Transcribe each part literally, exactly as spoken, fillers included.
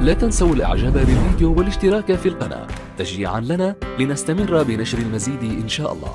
لا تنسوا الاعجاب بالفيديو والاشتراك في القناة تشجيعا لنا لنستمر بنشر المزيد ان شاء الله.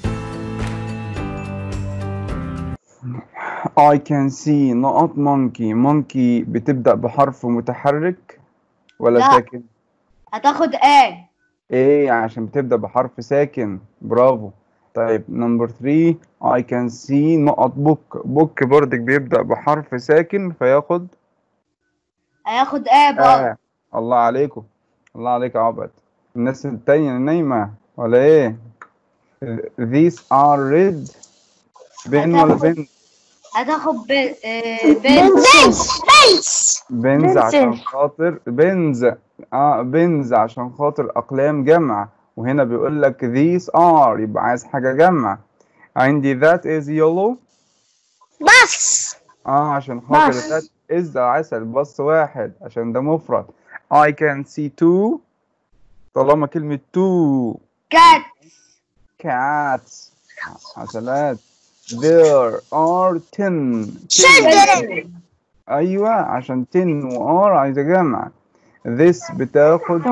I can see نقط monkey. monkey بتبدأ بحرف متحرك ولا لا. ساكن؟ هتاخد ايه؟ ايه عشان بتبدأ بحرف ساكن. برافو. طيب نمبر ثلاثة I can see نقط book. book برضك بيبدأ بحرف ساكن فياخد هياخد ايه برضه؟ آه. الله عليكم، الله عليك يا عبد. الناس التانية نايمة ولا ايه؟ These are red. بن ولا هتاخد بن؟ هتاخد ب... آه، بنت. بنز عشان خاطر بنز. اه بنز عشان خاطر اقلام جمع، وهنا بيقول لك these are يبقى عايز حاجة جمع. عندي that is yellow. بس اه عشان خاطر بس. that is عسل بس واحد عشان ده مفرد. I can see two طالما كلمة two. كات. cats عسلات. there are ten. children. ايوه عشان ten و are عايزة جمع. this بتاخد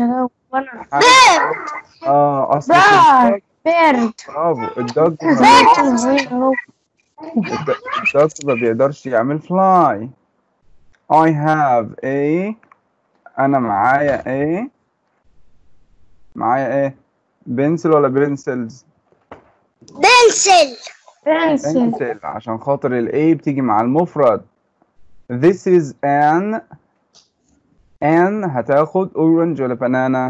اه اصل في بيرد برافو. الدوج ما الدوج ما بيقدرش يعمل fly. I have a انا معايا a معايا ايه؟ بنسل ولا بنسلز؟ بنسل بنسل بنسل عشان خاطر ال A بتيجي مع المفرد. This is an an هتاخد orange ولا banana؟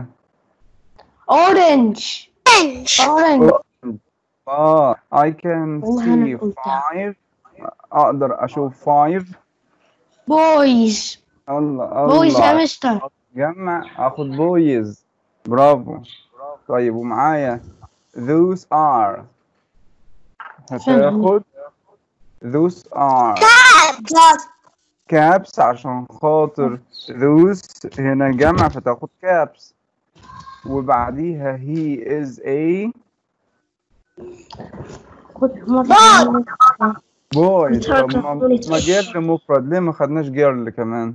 اورنج اورنج اه I can see five. اقدر اشوف five. بويز الله بويز يا الله. مستر. جمع اخد boys. برافو. طيب ومعايا those are هتاخد those are caps عشان خاطر those هنا جمع فتاخد caps. وبعديها he is a boy. طب ما ما جيرل مفرد ليه ما خدناش جيرل كمان؟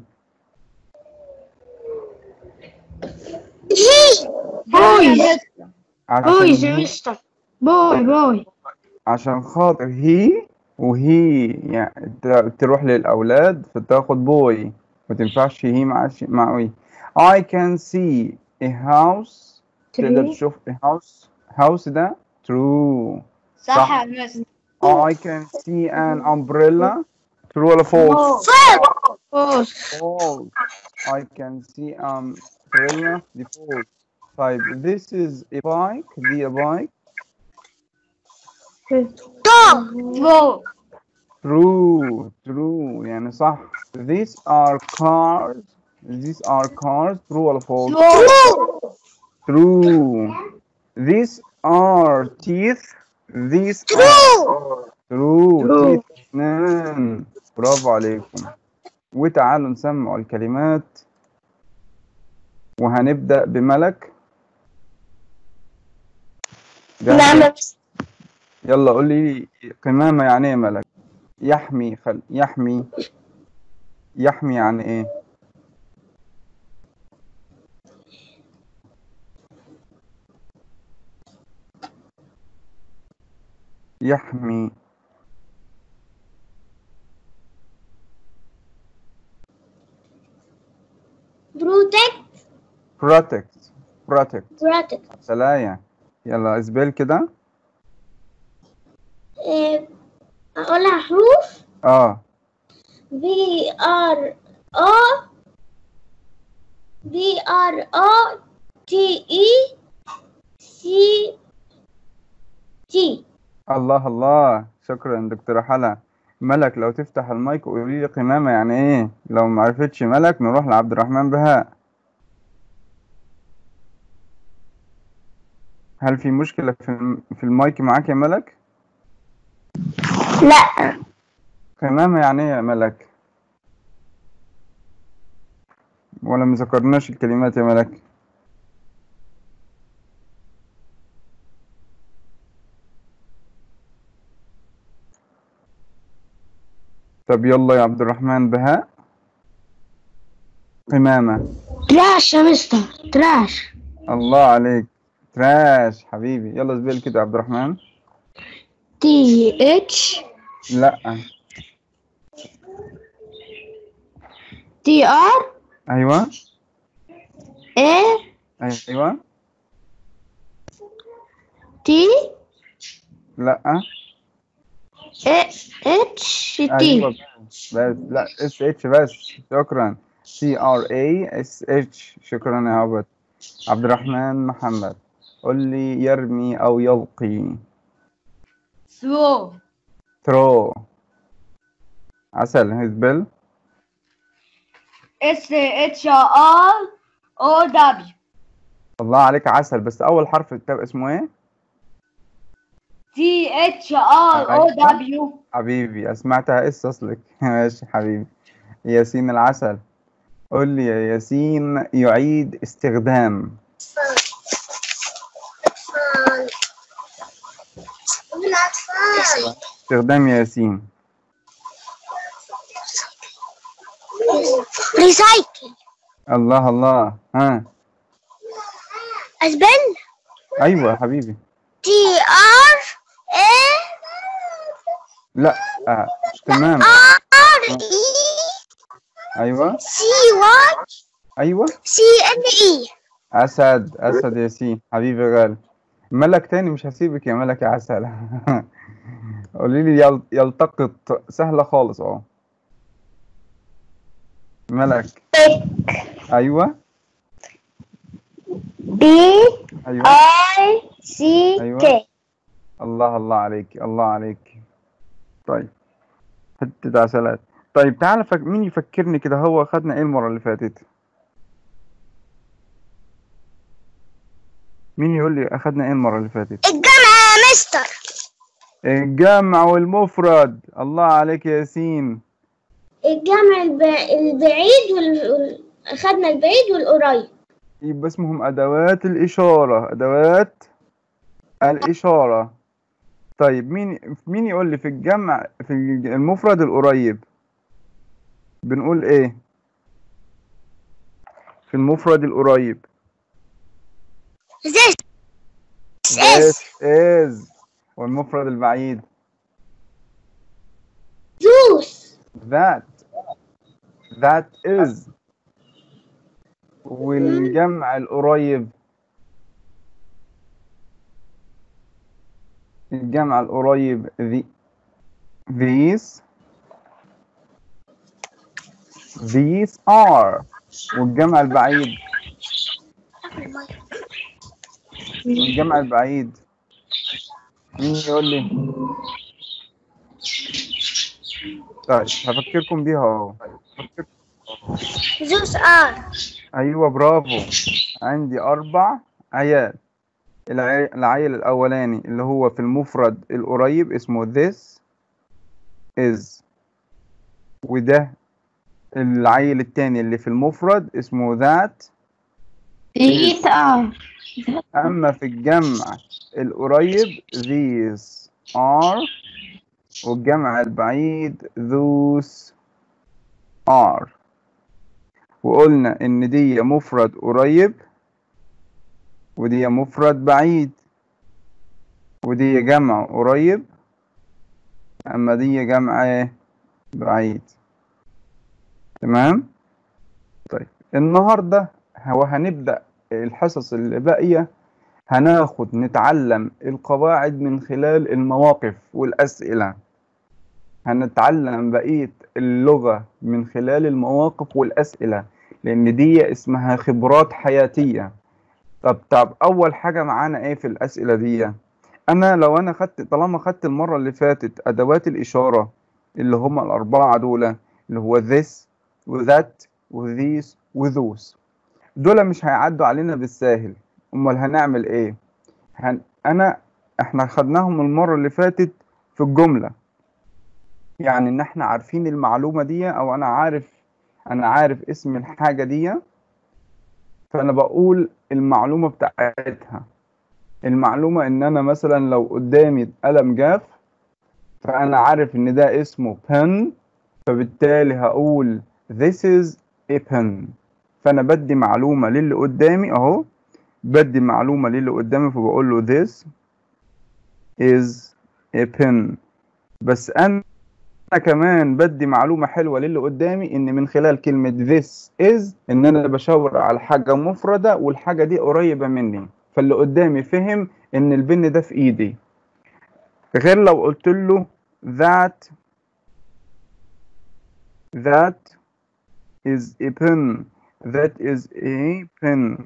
بويز بويز يا عشان مستر. بوي بوي عشان خاطر هي وهي يعني ت- تروح للأولاد فتاخد بوي، ما تنفعش هي مع ش... مع وي. I can see a house. تقدر تشوف a house. house ده true. صح يا مستر. I can see an umbrella. true ولا false؟ فوز false. I can see um umbrella دي false. طيب this is a bike. دي a bike. فوق. True, true يعني صح. These are cars. These are cars. True or false? فوق. True. These are teeth. These are true. teeth. اثنين. برافو عليكم. وتعالوا نسمع الكلمات وهنبدأ بملك. نعم. يلا قول لي قمامة يعني ايه ملك؟ يحمي خل... يحمي يحمي يعني ايه؟ يحمي protect protect protect protect سلايا. يلا اسبل كده. اقولها حروف. اه B R O B R O T E C T. الله الله. شكرا دكتورة حلا. ملك لو تفتح المايك وقولي لي قمامة يعني ايه؟ لو ما عرفتش ملك نروح لعبد الرحمن بهاء. هل في مشكلة في الم- في المايك معاك يا ملك؟ لا. قمامة يعني ايه يا ملك؟ ولا ما ذكرناش الكلمات يا ملك؟ طب يلا يا عبد الرحمن بهاء. قمامة. تراش يا مستر، تراش. الله عليك، تراش حبيبي. يلا زبيل كده يا عبد الرحمن. تي اتش لا. تي ار ايوه اي ايوه. تي لا. اتش ايوه تي. بس لا، اس اتش بس. شكرا. سي ار اي اس اتش. شكرا يا عبد عبد الرحمن محمد. قل لي يرمي او يلقي. ثرو. ثرو. عسل. هزبل. اس اتش ار او دبليو. الله عليك عسل، بس اول حرف الكتاب اسمه ايه؟ تي اتش ار او دبليو. حبيبي سمعتها اس اصلك. ماشي حبيبي. ياسين العسل. قل لي يا ياسين يعيد استخدام. استخدام يا ياسين. ريسايكل. الله الله. ها. اسبل. ايوه يا حبيبي. تي ار اي. لا آه. مش تمام. ار اي. ايوه سي واي ايوه. سي ان اي. اسد. اسد ياسين حبيبي غالي. ملك تاني مش هسيبك يا ملك يا عسل. قولي لي يل... يلتقط. سهله خالص اهو. ملك. ايوه. بي ايوه اي سي أيوة. كي. الله الله عليك، الله عليك. طيب حتة عسلات. طيب تعالى فك... مين يفكرني كده، هو خدنا ايه المرة اللي فاتت؟ مين يقول لي اخدنا ايه المرة اللي فاتت؟ الجامعة يا مستر. الجمع والمفرد. الله عليك يا ياسين. الجامع الب... البعيد وال... أخدنا البعيد والقريب. يبقى اسمهم ادوات الاشارة. ادوات الاشارة. طيب مين مين يقول لي في الجمع في المفرد القريب بنقول ايه؟ في المفرد القريب. this this is. والمفرد البعيد. those that that is. والجمع القريب. الجمع القريب the these these are. والجمع البعيد. والجمع البعيد مين يقول لي؟ طيب هفكركم بيها اهو. those are. ايوه برافو. عندي اربع ايات. العي... العيل الاولاني اللي هو في المفرد القريب اسمه this is. وده العيل التاني اللي في المفرد اسمه that. these are. اما في الجمع القريب these are. والجمع البعيد those are. وقلنا ان دي مفرد قريب ودي مفرد بعيد ودي جمع قريب اما دي جمع بعيد. تمام. طيب النهارده هو هنبدأ الحصص اللي باقية هناخد نتعلم القواعد من خلال المواقف والأسئلة. هنتعلم بقية اللغة من خلال المواقف والأسئلة لأن دي اسمها خبرات حياتية. طب طب أول حاجة معانا إيه في الأسئلة دي؟ أنا لو أنا خدت طالما خدت المرة اللي فاتت أدوات الإشارة اللي هما الأربعة دول اللي هو this وذات وthese وthose، دول مش هيعدوا علينا بالساهل. أمال هنعمل إيه؟ هن... أنا إحنا خدناهم المرة اللي فاتت في الجملة، يعني إن إحنا عارفين المعلومة دي أو أنا عارف أنا عارف اسم الحاجة دي فأنا بقول المعلومة بتاعتها. المعلومة إن أنا مثلا لو قدامي قلم جاف فأنا عارف إن ده اسمه pen فبالتالي هقول this is a pen. فانا بدي معلومه للي قدامي اهو، بدي معلومه للي قدامي فبقول له this is a pen. بس انا كمان بدي معلومه حلوه للي قدامي ان من خلال كلمه this is ان انا بشاور على حاجه مفرده والحاجه دي قريبه مني، فاللي قدامي فهم ان البن ده في ايدي. غير لو قلت له that that is a pen that is a pen.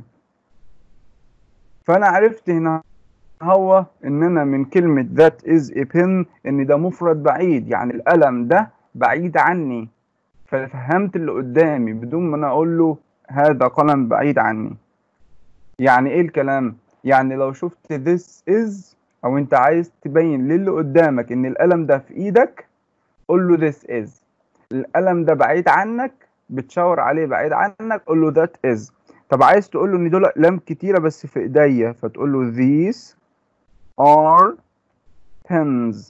فانا عرفت هنا هو ان انا من كلمة that is a pen ان ده مفرد بعيد، يعني القلم ده بعيد عني، ففهمت اللي قدامي بدون ما انا اقول له هذا قلم بعيد عني. يعني ايه الكلام؟ يعني لو شفت this is او انت عايز تبين للي قدامك ان القلم ده في ايدك قول له this is. القلم ده بعيد عنك بتشاور عليه بعيد عنك قول له that is. طب عايز تقول له ان دول اقلام كتيره بس في ايديا فتقول له these are pens.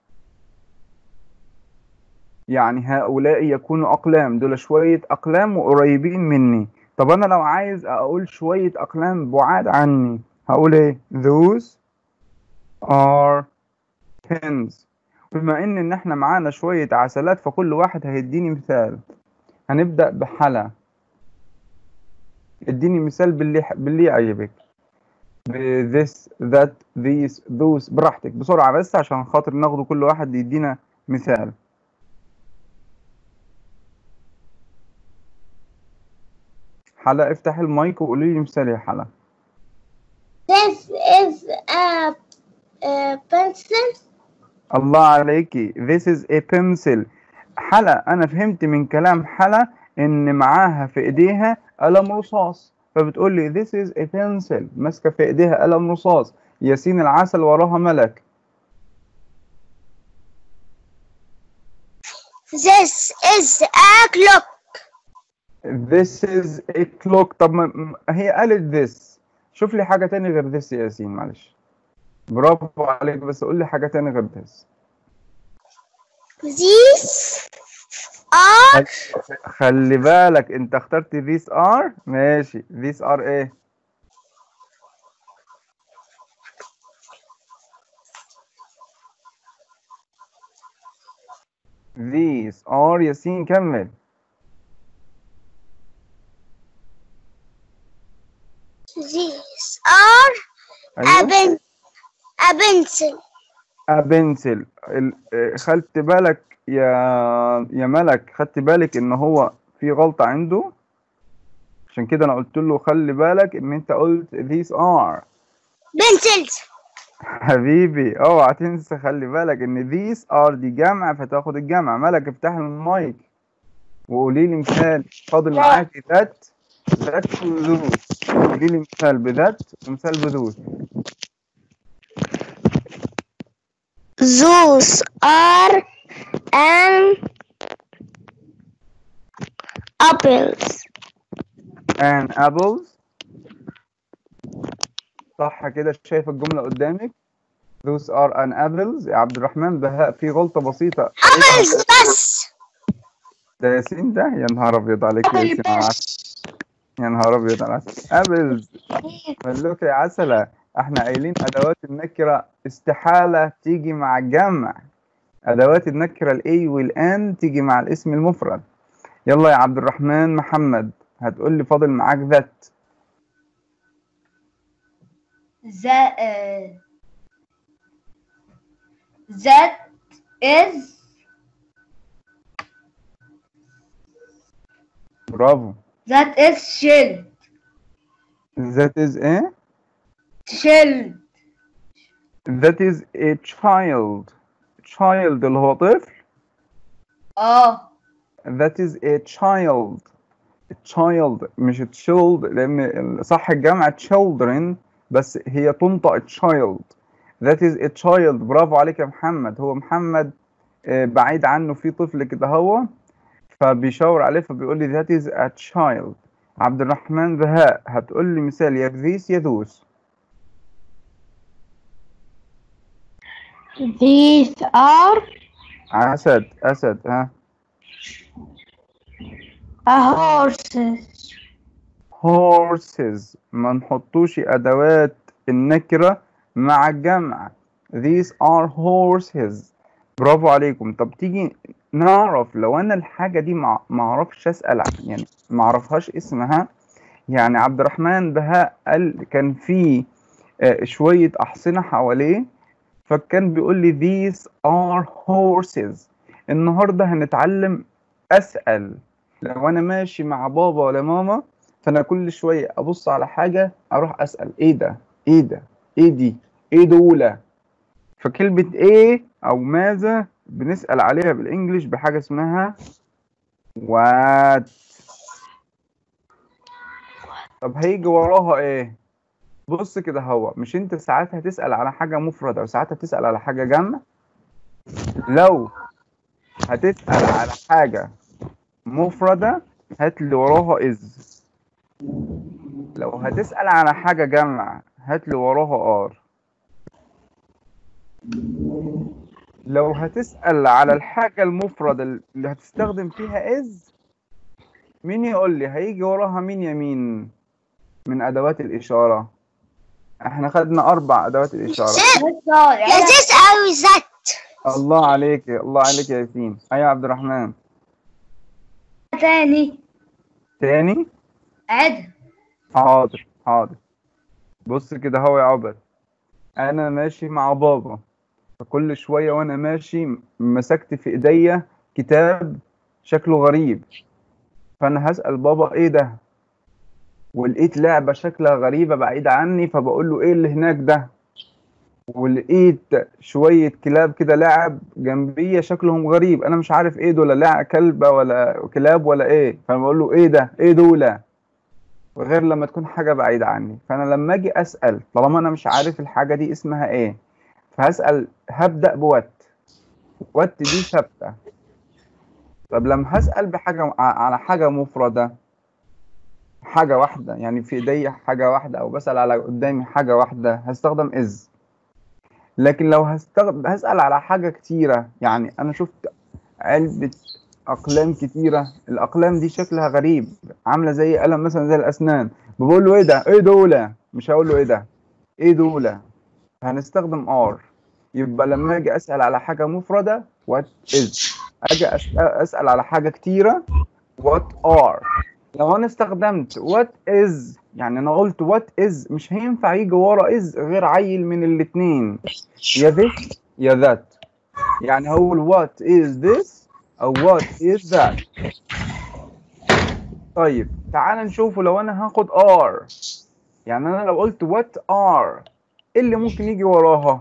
يعني هؤلاء يكونوا اقلام، دول شويه اقلام وقريبين مني. طب انا لو عايز اقول شويه اقلام بعاد عني هقول ايه؟ those are pens. بما ان ان احنا معانا شويه عسلات فكل واحد هيديني مثال. هنبدا بحلا. اديني مثال باللي باللي يعجبك. this that these those براحتك بسرعه بس عشان خاطر ناخده كل واحد يدينا مثال. حلا افتح المايك وقولي لي مثال يا حلا. This is a, a pencil. الله عليكي. this is a pencil. حلا انا فهمت من كلام حلا ان معاها في ايديها قلم رصاص، فبتقول لي this is a pencil، ماسكه في ايديها قلم رصاص. ياسين العسل وراها ملك. This is a clock. this is a clock. طب ما هي قالت this، شوف لي حاجه تاني غير this يا ياسين معلش. برافو عليك بس قول لي حاجه تاني غير this. These are خلي بالك انت اخترت these are ماشي. these are ايه؟ these are ياسين كمل. these are a أيوة. pen a pencil. a pencil. ال- خدت بالك يا يا ملك، خدت بالك ان هو في غلطة عنده، عشان كده انا قلت له خلي بالك ان انت قلت these are pencils. حبيبي اوعى تنسى، خلي بالك ان these are دي جمع فتاخد الجمع. ملك افتح المايك وقولي لي مثال. فاضل معاكي that that وذوس. قولي لي مثال بذات ومثال بذوس. Those are an apples. and apples. صح كده؟ شايف الجملة قدامك؟ those are an apples. يا عبد الرحمن بهاء في غلطة بسيطة. apples بس. ده ياسين ده؟ يا نهار أبيض عليك يا ياسين على العسل. يا نهار أبيض على العسل. apples. ملوك يا عسلة. احنا قايلين أدوات النكرة استحالة تيجي مع الجمع. أدوات النكرة الأي والآن تيجي مع الاسم المفرد. يلا يا عبد الرحمن محمد هتقول لي فاضل معاك ذات. That uh, that is برافو. that is shield. that is ايه؟ Shield. that is a child. child اللي هو طفل. اه that is a child. child مش child لأن صح الجمع children بس هي تنطق child. that is a child. برافو عليك يا محمد. هو محمد بعيد عنه في طفل كده هو فبيشاور عليه فبيقول لي that is a child. عبد الرحمن بهاء هتقول لي مثال يا these يا those. These are أسد أسد ها a horses. horses. ما نحطوش أدوات النكرة مع الجمع. These are horses. برافو عليكم. طب تيجي نعرف لو أنا الحاجة دي ما معرفش أسأل عن، يعني معرفهاش اسمها. يعني عبد الرحمن بهاء قال كان في آه، شوية أحصنة حواليه، فكان بيقول لي these are horses. النهاردة هنتعلم أسأل. لو أنا ماشي مع بابا ولا ماما، فأنا كل شوية أبص على حاجة أروح أسأل إيه ده؟ إيه ده؟ إيه دي؟ إيه دولة؟ فكلمة إيه أو ماذا بنسأل عليها بالإنجليش بحاجة اسمها what. طب هيجي وراها إيه؟ بص كده، هو مش أنت ساعات هتسأل على حاجة مفردة وساعات هتسأل على حاجة جمع؟ لو هتسأل على حاجة مفردة هات لي وراها إز. لو هتسأل على حاجة جمع هات لي وراها آر. لو هتسأل على الحاجة المفردة اللي هتستخدم فيها إز، مين يقول لي هيجي وراها مين يمين من أدوات الإشارة؟ إحنا خدنا أربع أدوات الإشارة. يا this أو that. الله عليك، الله عليك يا ياسين. أيوة يا عبد الرحمن. تاني تاني؟ عد. حاضر حاضر. بص كده هو يا عبد، أنا ماشي مع بابا، فكل شوية وأنا ماشي مسكت في إيديا كتاب شكله غريب، فأنا هسأل بابا إيه ده؟ ولقيت لعبة شكلها غريبة بعيدة عني، فبقول له إيه اللي هناك ده؟ ولقيت شوية كلاب كده لعب جنبية شكلهم غريب، أنا مش عارف إيه دول، لا كلبة ولا كلاب ولا إيه، فأنا بقول له إيه ده؟ إيه دول؟ وغير لما تكون حاجة بعيدة عني. فأنا لما أجي أسأل طالما أنا مش عارف الحاجة دي اسمها إيه، فهسأل هبدأ بوات. وات دي ثابتة. طب لما هسأل بحاجة على حاجة مفردة، حاجة واحدة، يعني في ايدي حاجة واحدة أو بسأل على قدامي حاجة واحدة، هستخدم إز. لكن لو هستخدم هسأل على حاجة كتيرة، يعني أنا شفت علبة أقلام كتيرة، الأقلام دي شكلها غريب، عاملة زي قلم مثلا زي الأسنان، بقول له إيه ده؟ إيه دولة؟ مش هقول له إيه ده؟ إيه دولة؟ هنستخدم آر. يبقى لما أجي أسأل على حاجة مفردة what is، أجي أسأل على حاجة كتيرة what are. لو أنا استخدمت what is، يعني أنا قلت what is، مش هينفع يجي ورا is غير عيل من الاتنين، يا this يا that. يعني هو what is this أو what is that. طيب تعال نشوفه. لو أنا هاخد are، يعني أنا لو قلت what are، إيه اللي ممكن يجي وراها؟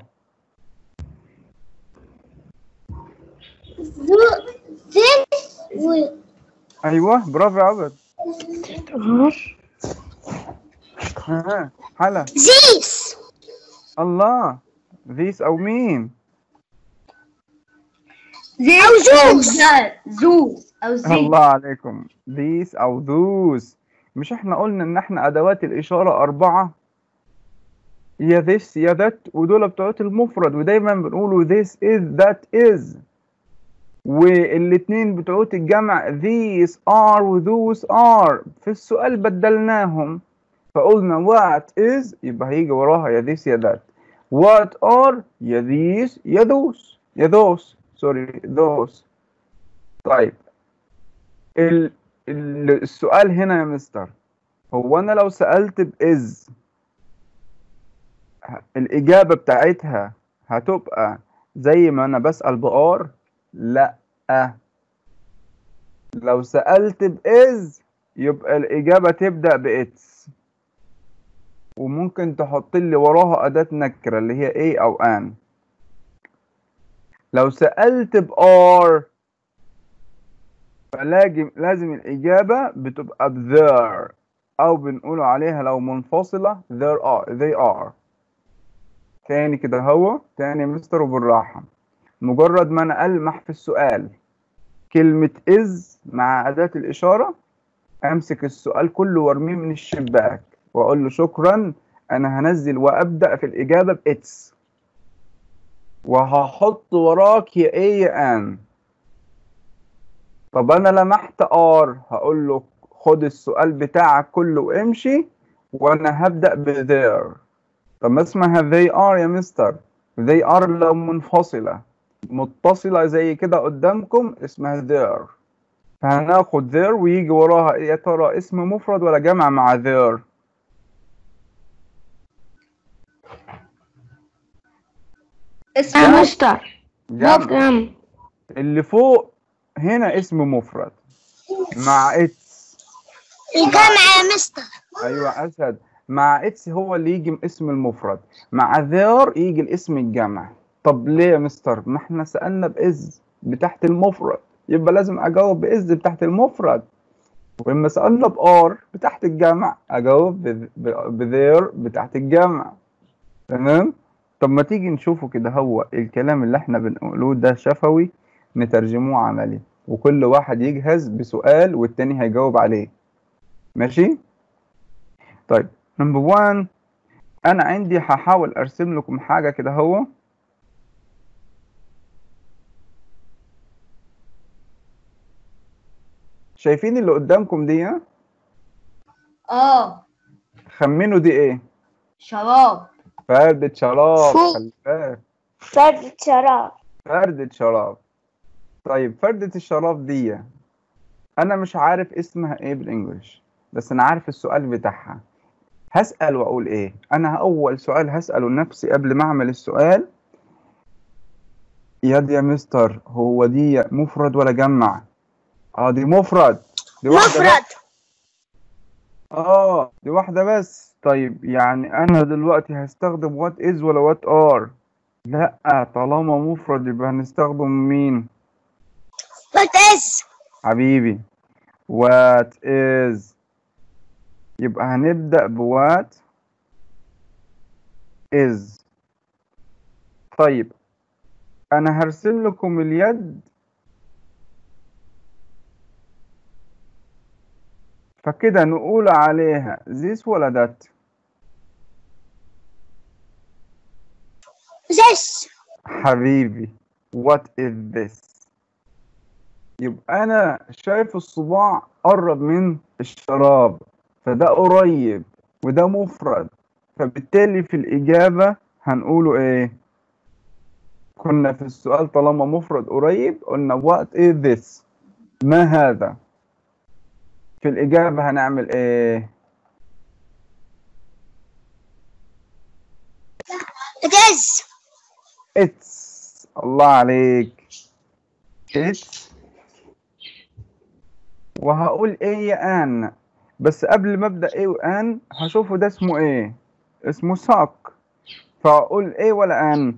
this ايوه برافو يا عبد. ها حلا. this الله. ذيس او مين؟ زيت أو زوز أو زيت. الله عليكم. ذيس او ذوز. مش احنا قلنا ان احنا ادوات الاشاره اربعه؟ يا ذيس يا ذات، ودول بتوعت المفرد، ودايما بنقولوا this is that is. والاتنين بتوعت الجمع these are و those are. في السؤال بدلناهم فقلنا what is يبقى هيجي وراها يا this يا that. what are يا these يا those يا those sorry those. طيب ال ال السؤال هنا يا مستر، هو أنا لو سألت بإز الإجابة بتاعتها هتبقى زي ما أنا بسأل بآر؟ لأ. لو سألت بإز يبقى الإجابة تبدأ بإتس، وممكن تحط لي وراها أداة نكرة اللي هي إيه أو أن. لو سألت بآر فلازم لازم الإجابة بتبقى بذير، أو بنقول عليها لو منفصلة there are they are. تاني كده هو تاني مستر وبالراحة. مجرد ما أنا ألمح في السؤال كلمة is مع أداة الإشارة، أمسك السؤال كله وارميه من الشباك وأقول له شكرا، أنا هنزل وأبدأ في الإجابة بإتس، وهحط وراك يا إيه يا أن. طب أنا لمحت آر، هقول له خد السؤال بتاعك كله وامشي، وانا هبدأ ب there. طب ما اسمها they are يا مستر. they are لو منفصلة. متصلة زي كده قدامكم اسمها there. فهناخد there ويجي وراها يا ترى اسم مفرد ولا جمع مع there؟ اسم جمع. مستر جمع. جمع. اللي فوق هنا اسم مفرد مع اتس. الجمع يا مستر. ايوه اسد. مع اتس هو اللي يجي اسم المفرد، مع there يجي الاسم الجمع. طب ليه يا مستر؟ ما احنا سألنا بإز بتحت المفرد، يبقى لازم اجاوب بإز بتحت المفرد. ولما سألنا بآر بتحت الجمع اجاوب بذير بتحت الجمع. تمام؟ طب ما تيجي نشوفه كده، هو الكلام اللي احنا بنقوله ده شفوي نترجموه عملي، وكل واحد يجهز بسؤال والتاني هيجاوب عليه. ماشي؟ طيب نمبر واحد، انا عندي هحاول ارسم لكم حاجة كده. هو شايفين اللي قدامكم دي؟ اه خمنوا دي ايه؟ شراب. فردة شراب. فوق. خلي بالك، فردة شراب. فردة شراب. طيب فردة الشراب دي انا مش عارف اسمها ايه بالانجلش، بس انا عارف السؤال بتاعها. هسأل واقول ايه؟ انا اول سؤال هسأله لنفسي قبل ما اعمل السؤال، يا دي يا مستر هو دي مفرد ولا جمع؟ اه دي مفرد. دي واحدة مفرد. بس. اه دي واحدة بس. طيب يعني انا دلوقتي هستخدم وات از ولا وات ار؟ لا، طالما مفرد يبقى هنستخدم مين؟ What is؟ حبيبي what is. يبقى هنبدأ ب what is. طيب أنا هرسم لكم اليد، فكده نقول عليها this ولا that؟ This. حبيبي what is this. يبقى أنا شايف الصباع قرب من الشراب، فده قريب وده مفرد، فبالتالي في الإجابة هنقوله إيه؟ كنا في السؤال طالما مفرد قريب قلنا what is this؟ ما هذا؟ في الإجابة هنعمل إيه؟ It is. it's. الله عليك. it's. وهقول إيه يا آن، بس قبل ما أبدأ إيه وآن هشوفه ده اسمه إيه؟ اسمه sock، فأقول إيه ولا آن؟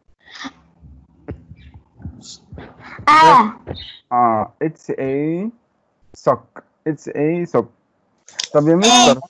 آه. آه it's a sock. it's a sock. طب يا مستر،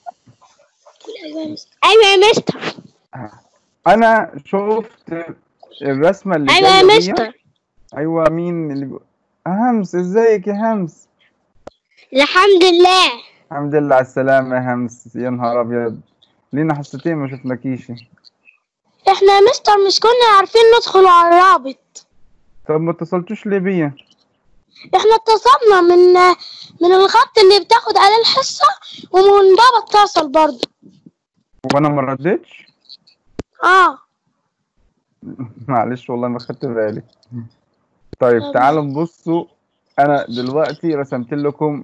أيوة يا مستر. أنا شفت الرسمة اللي أيوة يا جاية دي. مستر. أيوة مين اللي بيقول؟ همس، إزيك يا همس؟ الحمد لله. الحمد لله على السلامة يا همس. يا نهار أبيض، لينا حصتين ما شفناكيش. احنا يا مستر مش كنا عارفين ندخل على الرابط. طب ما اتصلتوش ليه بيا؟ احنا اتصلنا من من الخط اللي بتاخد عليه الحصة، ومن بابا اتصل برضه. وأنا ما ردتش؟ اه. معلش والله ما خدت بالي. طيب تعالوا نبصوا، أنا دلوقتي رسمت لكم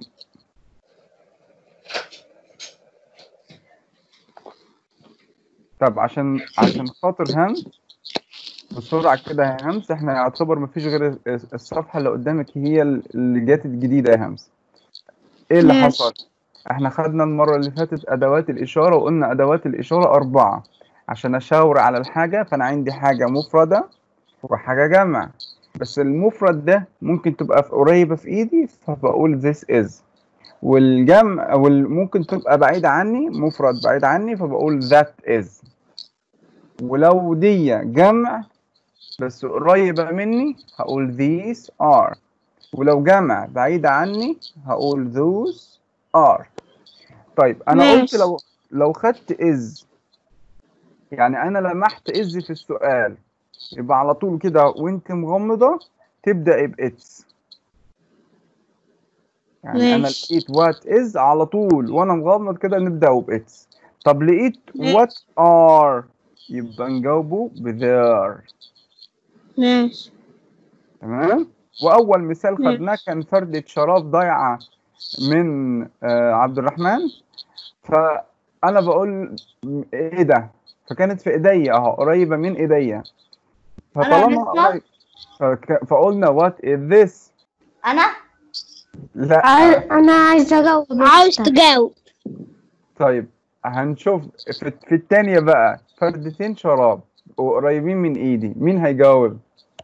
طب عشان عشان خاطر همس بسرعة كده يا همس، احنا يعتبر مفيش غير الصفحة اللي قدامك هي اللي جات الجديدة يا همس. ايه اللي ماشي. حصل؟ احنا خدنا المرة اللي فاتت أدوات الإشارة، وقلنا أدوات الإشارة أربعة عشان أشاور على الحاجة. فأنا عندي حاجة مفردة وحاجة جمع، بس المفرد ده ممكن تبقى في قريبة في إيدي فبقول this is، والجمع ممكن تبقى بعيدة عني، مفرد بعيد عني فبقول that is. ولو دي جمع بس قريبة مني هقول these are، ولو جمع بعيدة عني هقول those are. طيب أنا قلت ماشي. لو لو خدت is، يعني أنا لمحت is في السؤال، يبقى على طول كده وأنت مغمضة تبدأ بإتس. يعني انا ماشي. لقيت وات از على طول وانا مغمض كده نبدأ بإتس. طب لقيت وات ار يبقى نجاوبه بذير. ماشي. تمام. واول مثال ماشي. خدناه كان فردة شراب ضايعة من آه عبد الرحمن، فانا بقول ايه ده، فكانت في ايديا اهو قريبة من ايديا، أنا فطالما لسه قريب فك- فقلنا وات از ذس. أنا لا عاي- أنا عايز أجاوب. عاوز تجاوب. طيب هنشوف في, في التانية بقى فردتين شراب وقريبين من ايدي، مين هيجاوب؟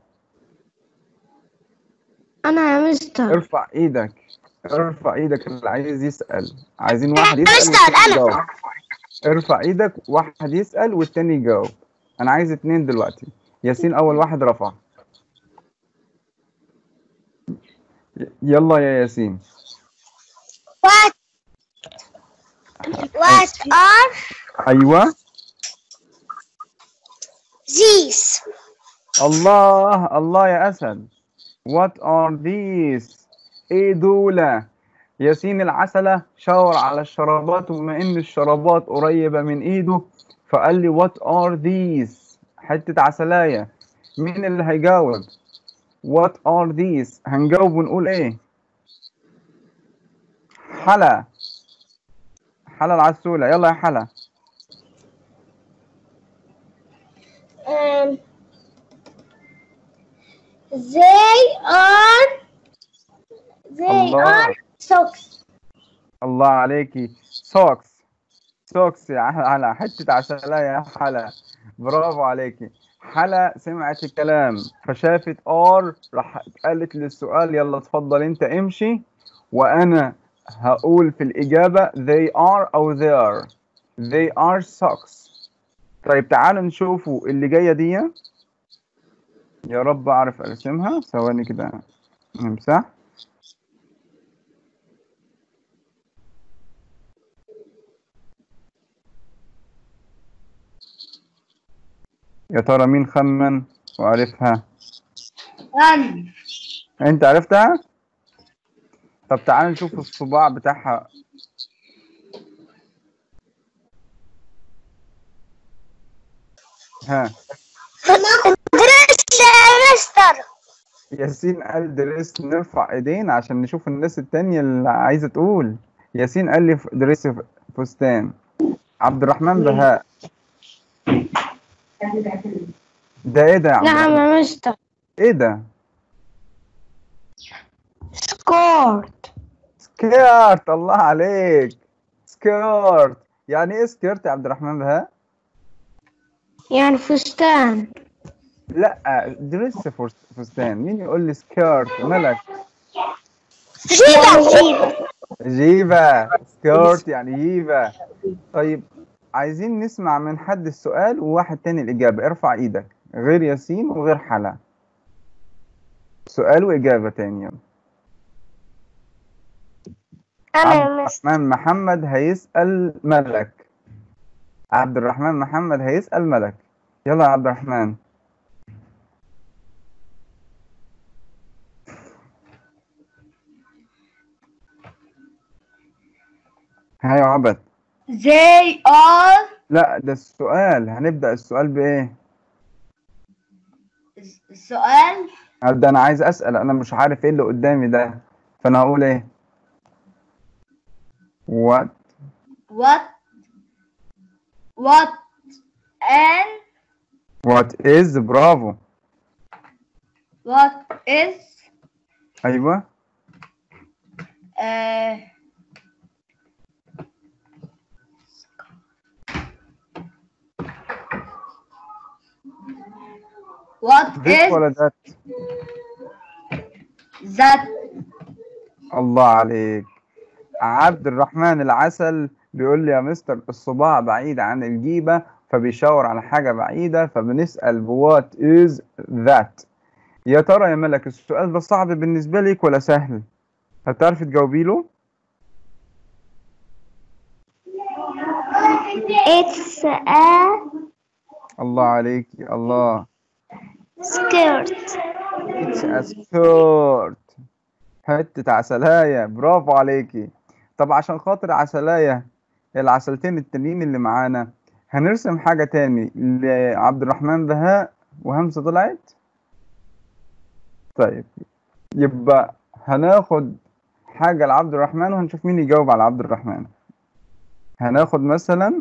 أنا يا مستر. ارفع ايدك، ارفع ايدك اللي عايز يسأل. عايزين واحد يسأل مستر، والتاني أنا. يجاوب. ارفع ايدك، واحد يسأل والتاني يجاوب. انا عايز اتنين دلوقتي. ياسين اول واحد رفع. ي- يلا يا ياسين. What What are ايوه these? الله الله يا اسد. What are these؟ ايه دولة؟ ياسين العسلة شاور على الشرابات، وبما ان الشرابات قريبة من ايده فقال لي what are these؟ حتة عسلاية. مين اللي هيجاوب؟ what are these؟ هنجاوب ونقول ايه؟ حلا. حلا العسولة، يلا يا حلا. Um, they are they الله are socks. الله عليكي. socks. socks يا حلا، حتة عسلاية يا حلا، برافو عليكي. حلا سمعت الكلام فشافت ار، راح قالت للسؤال يلا اتفضل انت امشي، وانا هقول في الاجابة they are او they are. they are socks. طيب تعالوا نشوفوا اللي جاية دي، يا رب اعرف ارسمها، ثواني كده نمسح. يا ترى مين خمن وعرفها؟ أنا انت عرفتها؟ طب تعال نشوف الصباع بتاعها. ها درس يا مستر. ياسين قال دريس، نرفع ايدين عشان نشوف الناس التانية اللي عايزة تقول. ياسين قال لي دريس فستان. عبد الرحمن بهاء. ده ايه ده يا عبد نعم الرحمن؟ يا مستر. ايه ده؟ سكورت. سكيرت. الله عليك. سكيرت. يعني ايه سكيرت يا عبد الرحمن بهاء؟ يعني فستان. لا دريس فستان. مين يقول لي سكيرت؟ ملك. جيبة جيبة. جيبة. سكيرت يعني جيبة. طيب عايزين نسمع من حد السؤال وواحد تاني الإجابة. ارفع إيدك غير ياسين وغير حلا. سؤال وإجابة تاني. يلا. أنا عبد يا مستر. الرحمن محمد هيسأل ملك. عبد الرحمن محمد هيسأل ملك. يلا يا عبد الرحمن. ها يا عبد. they are لا ده السؤال، هنبدأ السؤال بإيه؟ السؤال ده أنا عايز أسأل، أنا مش عارف إيه اللي قدامي ده، فأنا هقول إيه؟ what what what and what is. برافو. what is أيوه. uh, what this is ولا that؟ that الله عليك. عبد الرحمن العسل بيقول لي يا مستر الصباع بعيد عن الجيبة، فبيشاور على حاجة بعيدة، فبنسأل بوات is that. يا ترى يا ملك السؤال ده صعب بالنسبة لك ولا سهل؟ هتعرفي تجاوبي له؟ It's a الله عليكي الله. skirt. It's a skirt. حتة عسلاية، برافو عليكي. طب عشان خاطر عسلاية العسلتين التانيين اللي معانا، هنرسم حاجة تاني لعبد الرحمن بهاء وهمسة طلعت. طيب يبقى هناخد حاجة لعبد الرحمن وهنشوف مين يجاوب على عبد الرحمن. هناخد مثلا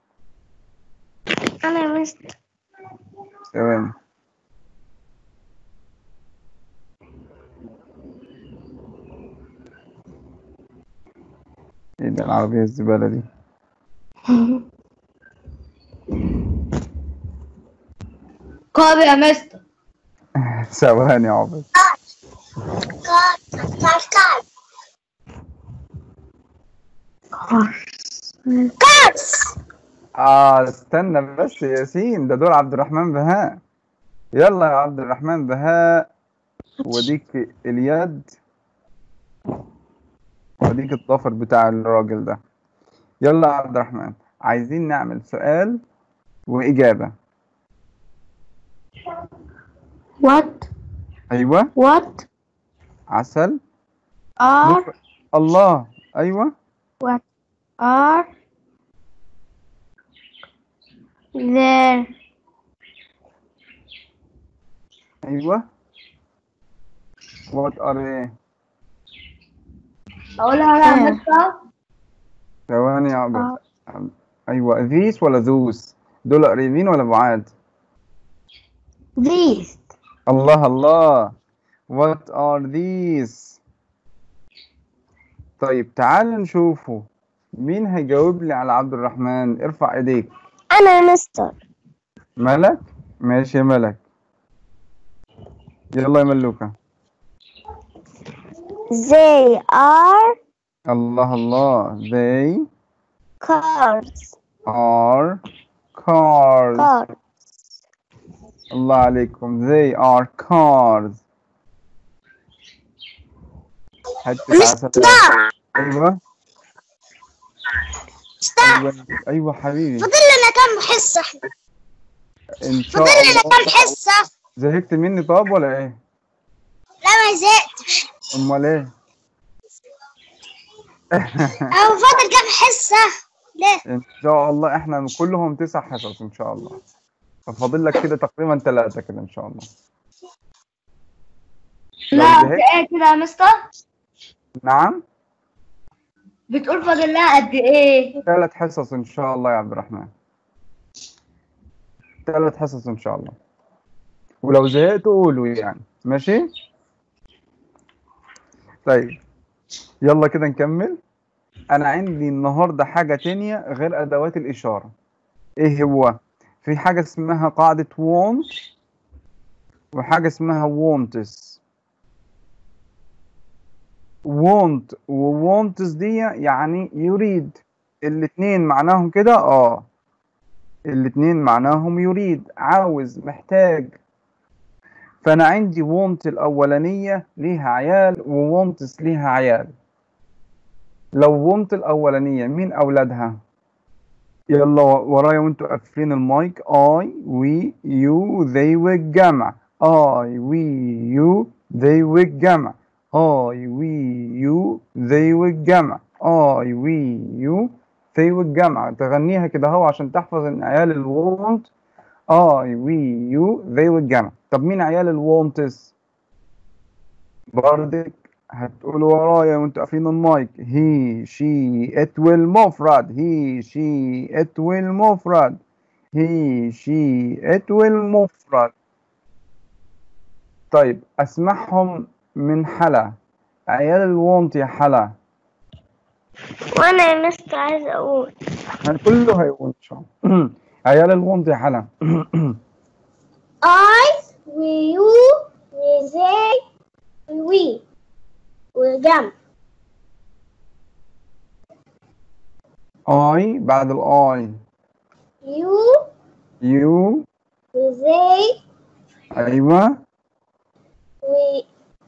أنا يا مستر. ثواني. ايه ده العربية الزبالة دي؟ كوب يا مستر. ثواني يا عبد. كاس. اه استنى بس يا ياسين، ده دور عبد الرحمن بهاء. يلا يا عبد الرحمن بهاء، وديك اليد وديك الضفر بتاع الراجل ده. يلا يا عبد الرحمن، عايزين نعمل سؤال وإجابة. What أيوة what عسل. are الله. أيوة what are there أيوة what are ايه؟ أقولها أنا يا مستر. ثواني يا عبد. أيوة these ولا those؟ دول قريبين ولا بعاد؟ these الله الله. What are these؟ طيب تعال نشوفه مين هيجاوب لي على عبد الرحمن. ارفع ايديك. أنا يا مستر. ملك. ماشي يا ملك. يلا يا ملوكة. They are الله الله. They cars. are cars. Cars. الله عليكم. They are cars. حتة عسل. أيوة أيوة أيوة حبيبي. فاضل لنا كام حصة احنا؟ إن شاء فاضل لنا الله. كام حصة؟ زهقت مني طب ولا إيه؟ لا ما زهقتش. أمال إيه؟ أو فاضل كام حصة؟ ليه؟ إن شاء الله إحنا كلهم تسع حصص إن شاء الله، ففاضل لك كده تقريبا ثلاثة كده إن شاء الله. لا قد إيه كده يا مستر؟ نعم؟ بتقول فاضل لها قد إيه؟ ثلاث حصص إن شاء الله يا عبد الرحمن. ثلاث حصص إن شاء الله، ولو زهقتوا قولوا يعني. ماشي؟ طيب يلا كده نكمل. أنا عندي النهاردة حاجة تانية غير أدوات الإشارة. إيه هو؟ في حاجة اسمها قاعدة want وحاجة اسمها wants. want و wants دي يعني يريد. الاتنين معناهم كده اه الاتنين معناهم يريد، عاوز، محتاج. فأنا عندي want الأولانية ليها عيال و wants ليها عيال. لو want الأولانية مين أولادها؟ يلا ورايا وانتوا قافلين المايك. I we you they والجمع. I we you they والجمع. I we you they والجمع. I we you they والجمع. تغنيها كده اهو عشان تحفظ ان عيال الوونت I we you they والجمع. طب مين عيال الوونتس؟ بردك هتقولوا ورايا وانتوا قافلين المايك. he she it والمفرد. he she it والمفرد. he she it والمفرد. طيب اسمعهم من حلا. عيال الوونت يا حلا. وأنا يا مستر عايز أقول. كله هيقول ان شاء الله. عيال الوونت يا حلا. I we you we they we والجمع. I بعد الاي. you you we they ايوه we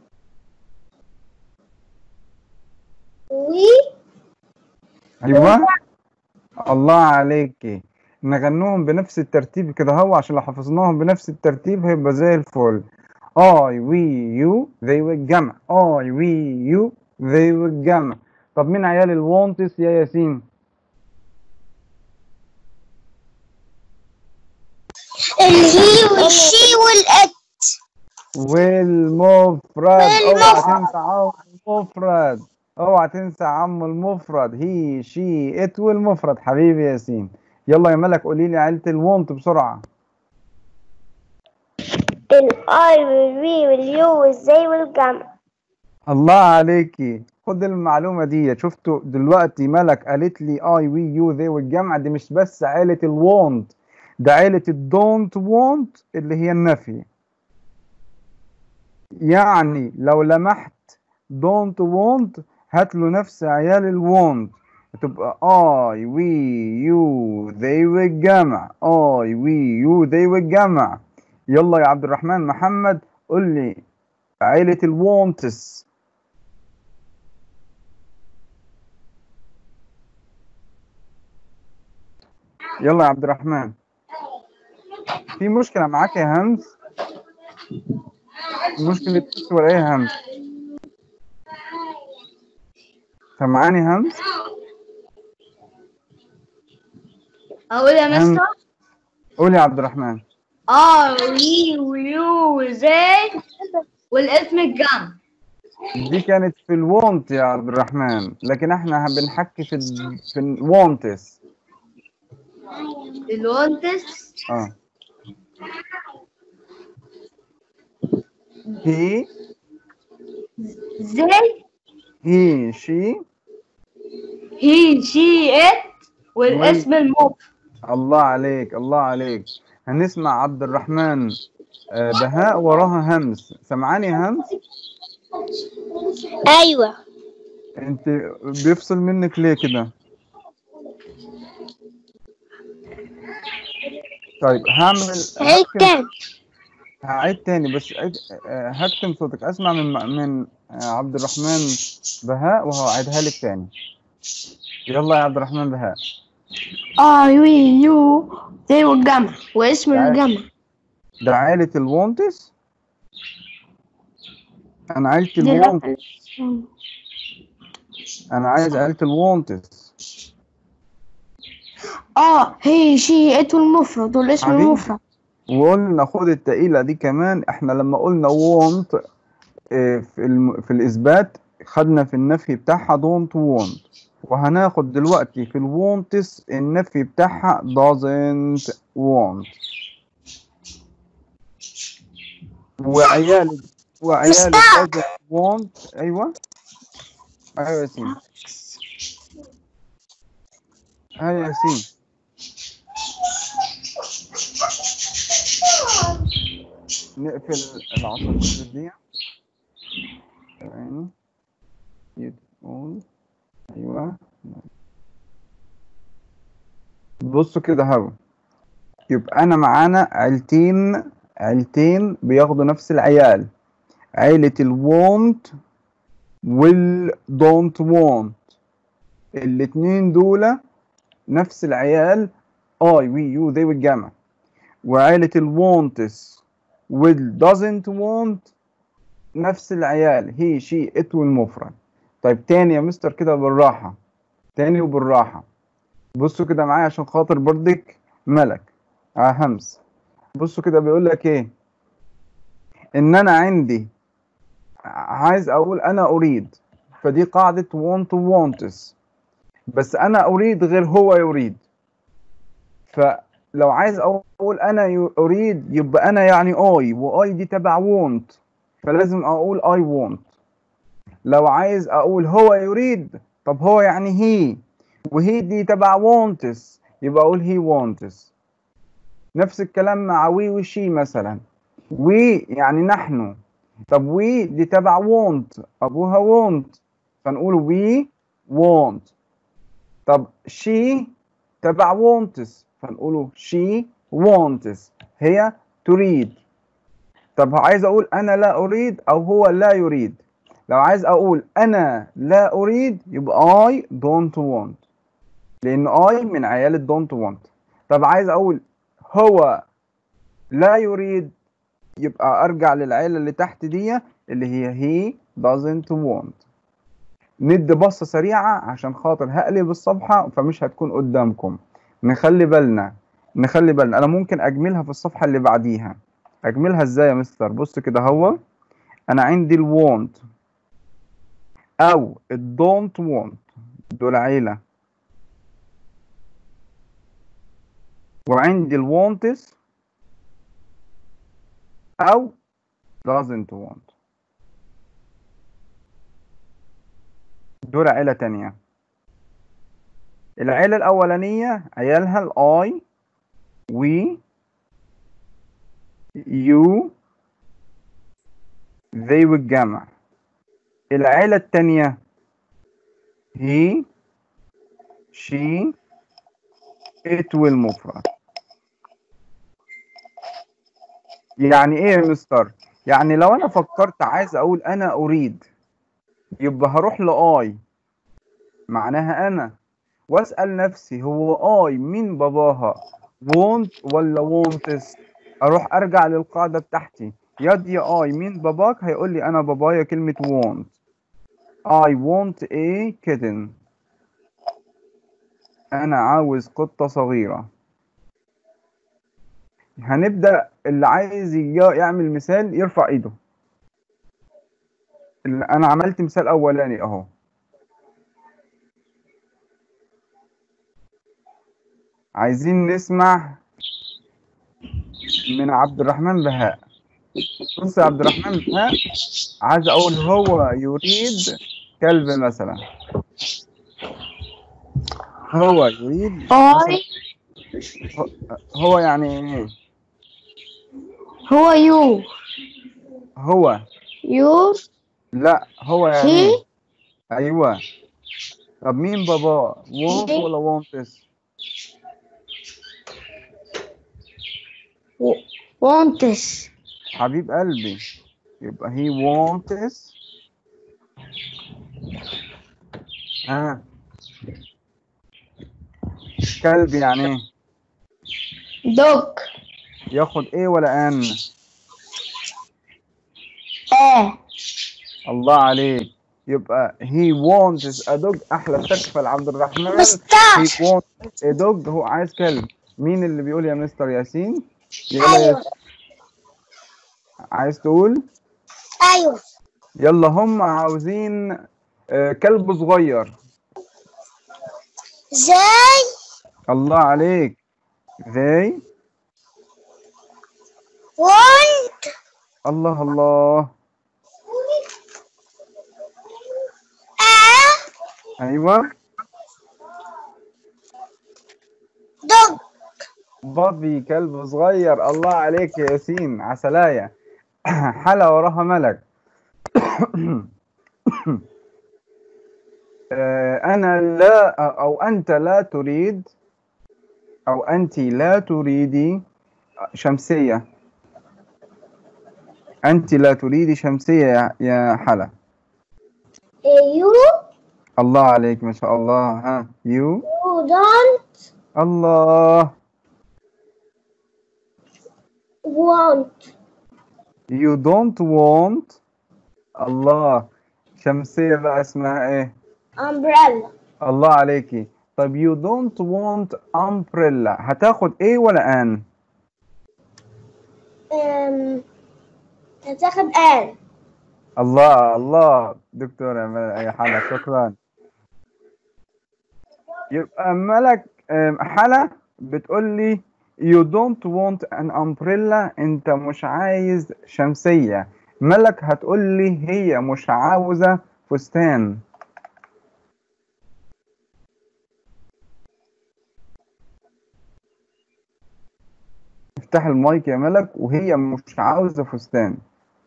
we ايوه. الله عليكي. نغنوهم بنفس الترتيب كده هو عشان لو حفظناهم بنفس الترتيب هيبقى زي الفل. I we you they والجمع I we you they والجمع. طب مين عيال الوانتس يا ياسين؟ الهي والشي والإت والمفرد. اوعى والمفرد. تنسى عم المفرد، اوعى تنسى عم المفرد هي شي ات والمفرد. حبيبي ياسين. يلا يا ملك قولي لي عيلة الوانت بسرعة. الآي والوي واليو والزي والجمع. الله عليكي، خد المعلومة دي. شفتوا دلوقتي ملك قالت لي اي وي يو ذي والجمع. دي مش بس عيلة الوانت، ده عيلة الدونت وانت اللي هي النفي. يعني لو لمحت don't want هات له نفس عيال الوانت، تبقى I we you they والجمع I we you they والجمع. يلا يا عبد الرحمن محمد قول لي عيلة الوانتس. يلا يا عبد الرحمن. في مشكلة معاك يا همس؟ مشكلة بس ولا ايه همس؟ سمعاني همس؟ أقول يا مستر قول يا عبد الرحمن. ار وي ويو وزي والاسم الجمع. دي كانت في الوانت يا عبد الرحمن، لكن احنا بنحكي في ال في الوانتس. الوانتس اه هي زي هي شي هي شي ات والاسم المفرد. الله عليك الله عليك. هنسمع عبد الرحمن آه بهاء وراها همس. سمعاني همس؟ أيوة. انت بيفصل منك ليه كده؟ طيب هعمل عيد تاني. هعيد تاني بس عيد. آه هكتم صوتك اسمع من من آه عبد الرحمن بهاء وهعيدها لك تاني. يلا يا عبد الرحمن بهاء. آي وي يو زي والجمع واسم ده الجمع. ده عائلة الوانتس. انا عائلة دي الوانتس. لا- انا عايز عائلة الوانتس. اه هي شي ات والمفرد والاسم حبيبي. المفرد. وقلنا خد التقيلة دي كمان. احنا لما قلنا want اه في, الم... في الإثبات خدنا في النفي بتاعها don't want، وهناخد دلوقتي في الوانتس النفي بتاعها doesn't want. وعيال وعيال doesn't want. ايوه ايوه يا ياسين. ايوه يا ياسين. نقفل العصا دي ثواني. يتقول ايوه. بصوا كده هوا. يبقى انا معانا عيلتين عيلتين بياخدوا نفس العيال، عيلة الوونت والدونت وونت. الاتنين دول نفس العيال اي وي يو ذي والجمع. وعيلة الوونتس والدازنت وونت نفس العيال هي شي ات والمفرد. طيب تاني يا مستر كده بالراحة، تاني وبالراحة. بصوا كده معايا عشان خاطر بردك ملك اه همس. بصوا كده بيقول لك ايه؟ ان انا عندي عايز اقول انا اريد، فدي قاعدة want wants، بس انا اريد غير هو يريد. فلو عايز اقول انا اريد يبقى انا يعني اي، واي دي تبع want، فلازم اقول I want. لو عايز اقول هو يريد، طب هو يعني هي، وهي دي تبع wants، يبقى اقول he wants. نفس الكلام مع وي وشي مثلا. وي يعني نحن، طب وي دي تبع want، ابوها want، فنقول we want. طب she تبع wants، فنقوله she wants، هي تريد. طب عايز اقول انا لا اريد او هو لا يريد. لو عايز اقول انا لا اريد يبقى I don't want، لان I من عيال don't want. طب عايز اقول هو لا يريد يبقى ارجع للعيلة اللي تحت دي اللي هي he doesn't want. ندي بصة سريعة عشان خاطر هقلب الصفحة فمش هتكون قدامكم. نخلي بالنا نخلي بالنا انا ممكن اجملها في الصفحة اللي بعديها. اجملها ازاي يا مستر؟ بص كده، هو انا عندي ال want او ال don't want دول عيلة، وعندي ال wants او doesn't want دول عيلة تانية. العيلة الأولانية عيالها ال I we you they والجمع. العيلة التانية he she it والمفرد. يعني ايه يا مستر؟ يعني لو انا فكرت عايز اقول انا اريد، يبقى هروح لآي معناها انا، واسأل نفسي هو آي مين باباها؟ want ولا wants؟ اروح ارجع للقاعدة بتاعتي، ياد يا آي مين باباك؟ هيقول لي انا بابايا كلمة want. I want a kitten. انا عاوز قطة صغيرة. هنبدأ اللي عايز يعمل مثال يرفع ايده. اللي انا عملت مثال اولاني اهو. عايزين نسمع من عبد الرحمن بهاء. بص يا عبد الرحمن بهاء، عايز اقول هو يريد كلب مثلا. هو يريد مثلا. هو يعني ايه؟ هو يو هو يو لا هو يعني هي ايه؟ ايوه. طب مين بابا؟ وونت ولا وونتس؟ وانتس. حبيب قلبي، يبقى هي وونتس. ها كلب يعني ايه؟ دوج. ياخد ايه ولا ان؟ اه الله عليك. يبقى he wants a dog. احلى سقفه لعبد الرحمن. he مستر. wants a dog. هو عايز كلب. مين اللي بيقول يا مستر ياسين؟ يلا يا ايوه ياسين. عايز تقول؟ ايوه يلا هم عاوزين آه، كلب صغير. زي الله عليك. they want الله الله. a ايوه dog. بابي كلب صغير. الله عليك يا ياسين عسلاية. حلا وراها ملك. آه، أنا لا أو أنت لا تريد أو أنت لا تريدي شمسية. أنت لا تريدي شمسية يا- يا حلا. You الله عليك ما شاء الله. ها you you don't الله. want you don't want. الله. شمسية بقى اسمها إيه؟ umbrella. الله عليكي. طب you don't want umbrella هتاخد ايه ولا ان؟ um, هتاخد an. الله الله دكتور يا مل- يا حلا شكرا. يبقى ملك آم، حلا بتقول لي you don't want an umbrella. انت مش عايز شمسية. ملك هتقول لي هي مش عاوزة فستان. افتح المايك يا ملك. وهي مش عاوزة فستان.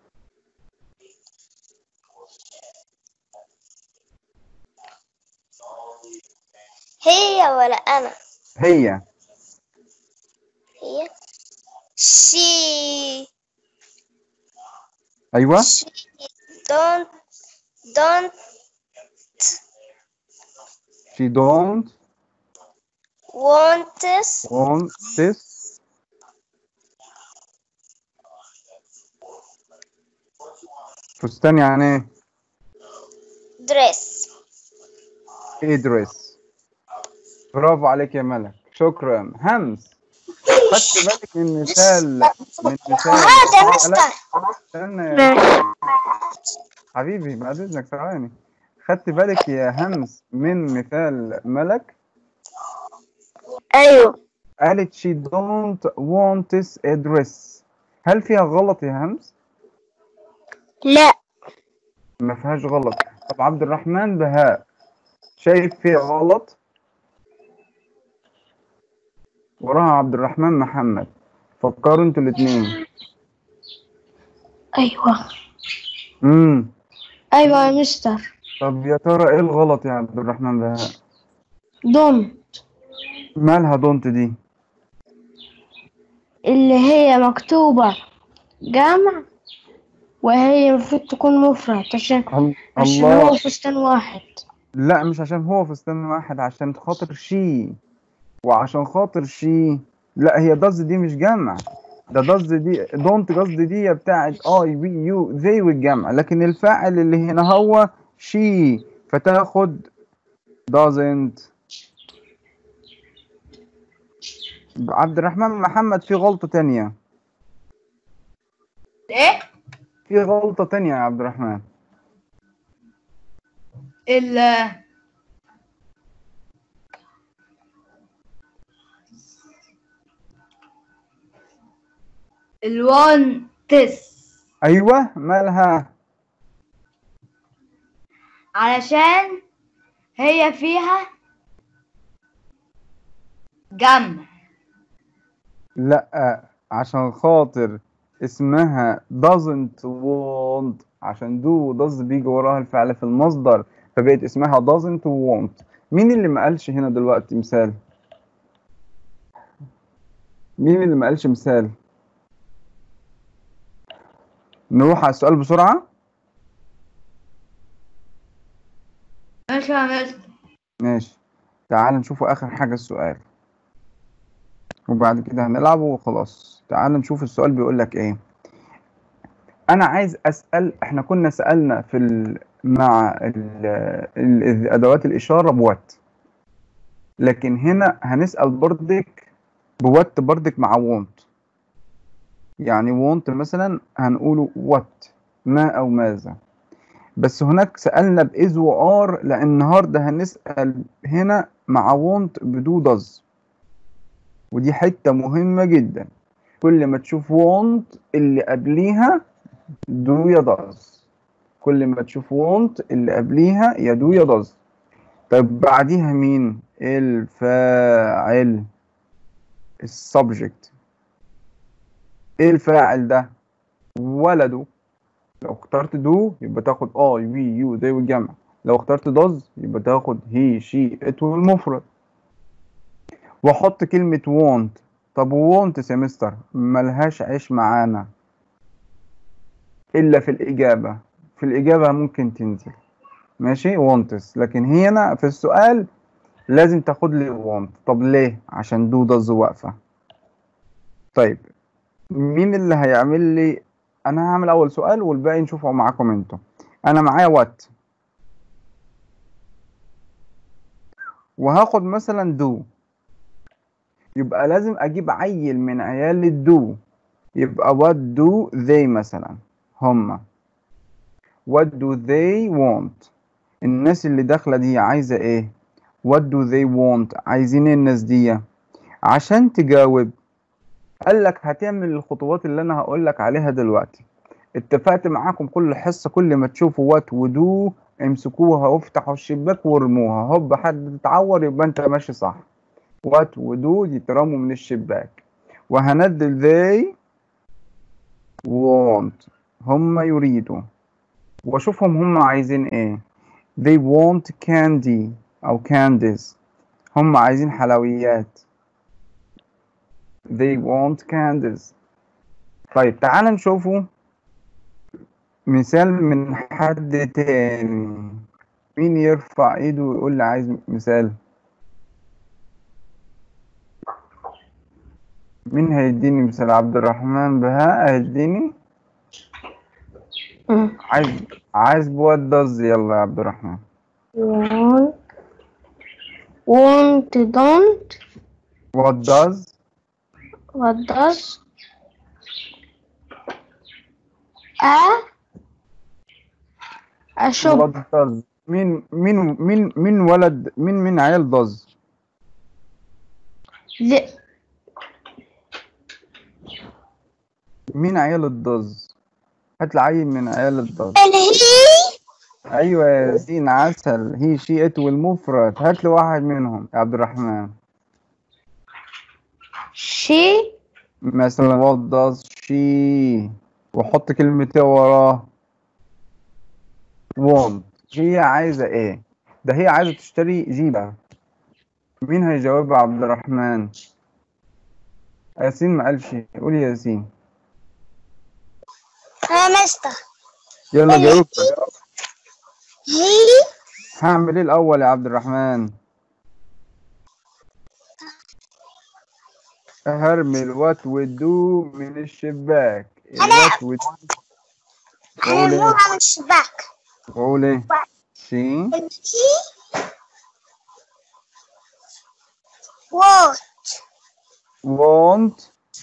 هي ولا أنا؟ هي هي she ايوه she don't don't she don't want this want this فستان يعني ايه؟ دريس. ايه دريس؟ برافو عليك يا ملك، شكرا. همس، خدت بالك من مثال من مثال هات يا لا مستر. استنى يا حبيبي بعد اذنك ثواني. خدت بالك يا همس من مثال ملك؟ ايوه. قالت she don't want a dress. هل فيها غلط يا همس؟ لا. ما فيهاش غلط. طب عبد الرحمن بهاء شايف فيها غلط؟ وراها عبد الرحمن محمد، فكروا انتوا الاثنين. ايوه امم ايوه يا مستر. طب يا ترى ايه الغلط يا عبد الرحمن بهاء؟ دون مالها دونت دي؟ اللي هي مكتوبة جمع، وهي المفروض تكون مفرد عشان ال- عشان الله. هو فستان واحد. لا مش عشان هو فستان واحد، عشان خاطر شي، وعشان خاطر شي. لا هي داز دي مش جمع، ده داز دي دونت قصدي دي بتاعت اي وي يو ذي والجمع، لكن الفاعل اللي هنا هو شي، فتاخد doesn't. عبد الرحمن محمد في غلطة تانية. ايه في غلطة تانية يا عبد الرحمن. ال الوان تس، ايوه مالها؟ علشان هي فيها جمع. لا عشان خاطر اسمها doesn't want، عشان do does بيجي وراها الفعل في المصدر، فبقت اسمها doesn't want. مين اللي ما قالش هنا دلوقتي مثال؟ مين اللي ما قالش مثال؟ نروح على السؤال بسرعة. ماشي يا مستر. ماشي، تعال نشوفوا آخر حاجة السؤال، وبعد كده هنلعبه وخلاص. تعال نشوف السؤال بيقول لك ايه. انا عايز اسال، احنا كنا سالنا في ال... مع ال... ال... ادوات الاشاره بوات، لكن هنا هنسال بردك بوات بردك مع وونت. يعني وونت مثلا هنقوله وات، ما او ماذا، بس هناك سالنا باز وار، لان النهارده هنسال هنا مع وونت بدو داز، ودي حته مهمه جدا. كل ما تشوف وونت اللي قبليها دو يا داز، كل ما تشوف وونت اللي قبليها يا دو يا داز. طيب بعديها مين؟ الفاعل، السبجكت. ايه الفاعل ده؟ ولده. لو اخترت دو يبقى تاخد اي وي يو زي والجمع، لو اخترت داز يبقى تاخد هي شي ات والمفرد. واحط كلمة وونت. طب وونت يا مستر ملهاش عيش معانا الا في الاجابة، في الاجابة ممكن تنزل ماشي وونتس، لكن هنا في السؤال لازم تاخد لي وونت. طب ليه؟ عشان دو داز واقفة. طيب مين اللي هيعمل لي؟ انا هعمل اول سؤال والباقي نشوفه معاكم انتوا. انا معايا وات، وهاخد مثلا دو، يبقى لازم اجيب عيل من عيال الدو، يبقى what do they مثلا هما. what do they want؟ الناس اللي داخلة دي عايزة ايه؟ what do they want؟ عايزين ايه الناس دي؟ عشان تجاوب قال لك هتعمل الخطوات اللي انا هقول لك عليها دلوقتي. اتفقت معاكم كل حصة كل ما تشوفوا وات ودو امسكوها وافتحوا الشباك وارموها، هوب حد تتعور يبقى انت ماشي صح. وات ودو يترموا من الشباك، وهندل they want هم يريدوا، واشوفهم هم عايزين ايه. they want candy او candies، هم عايزين حلويات. they want candies. طيب تعال نشوفوا مثال من حد تاني. مين يرفع ايده ويقول لي عايز مثال؟ مين هيديني مثال؟ عبد الرحمن بهاء هيديني. مم. عايز عايز what does. يلا يا عبد الرحمن. want want don't what does. what does a a shop what does. مين مين مين مين ولد مين مين عيال does. the مين عيال الدز؟ هات لي عيل من عيال الدز. الهي ايوه يا ياسين عسل. هي شي ات والمفرد. هات لي واحد منهم يا عبد الرحمن. she مثلا what does she وحط كلمتين وراه. want. هي عايزة ايه؟ ده هي عايزة تشتري جيبة. مين هيجاوب يا عبد الرحمن؟ ياسين ما قالش. قول يا ياسين. يا مستر يلا جاوب. هي هعمل ايه الاول يا عبد الرحمن؟ هرمي الوات ودو من الشباك. الوات ودو. قول ايه؟ هرموها من الشباك. قول ايه؟ شي هي وات want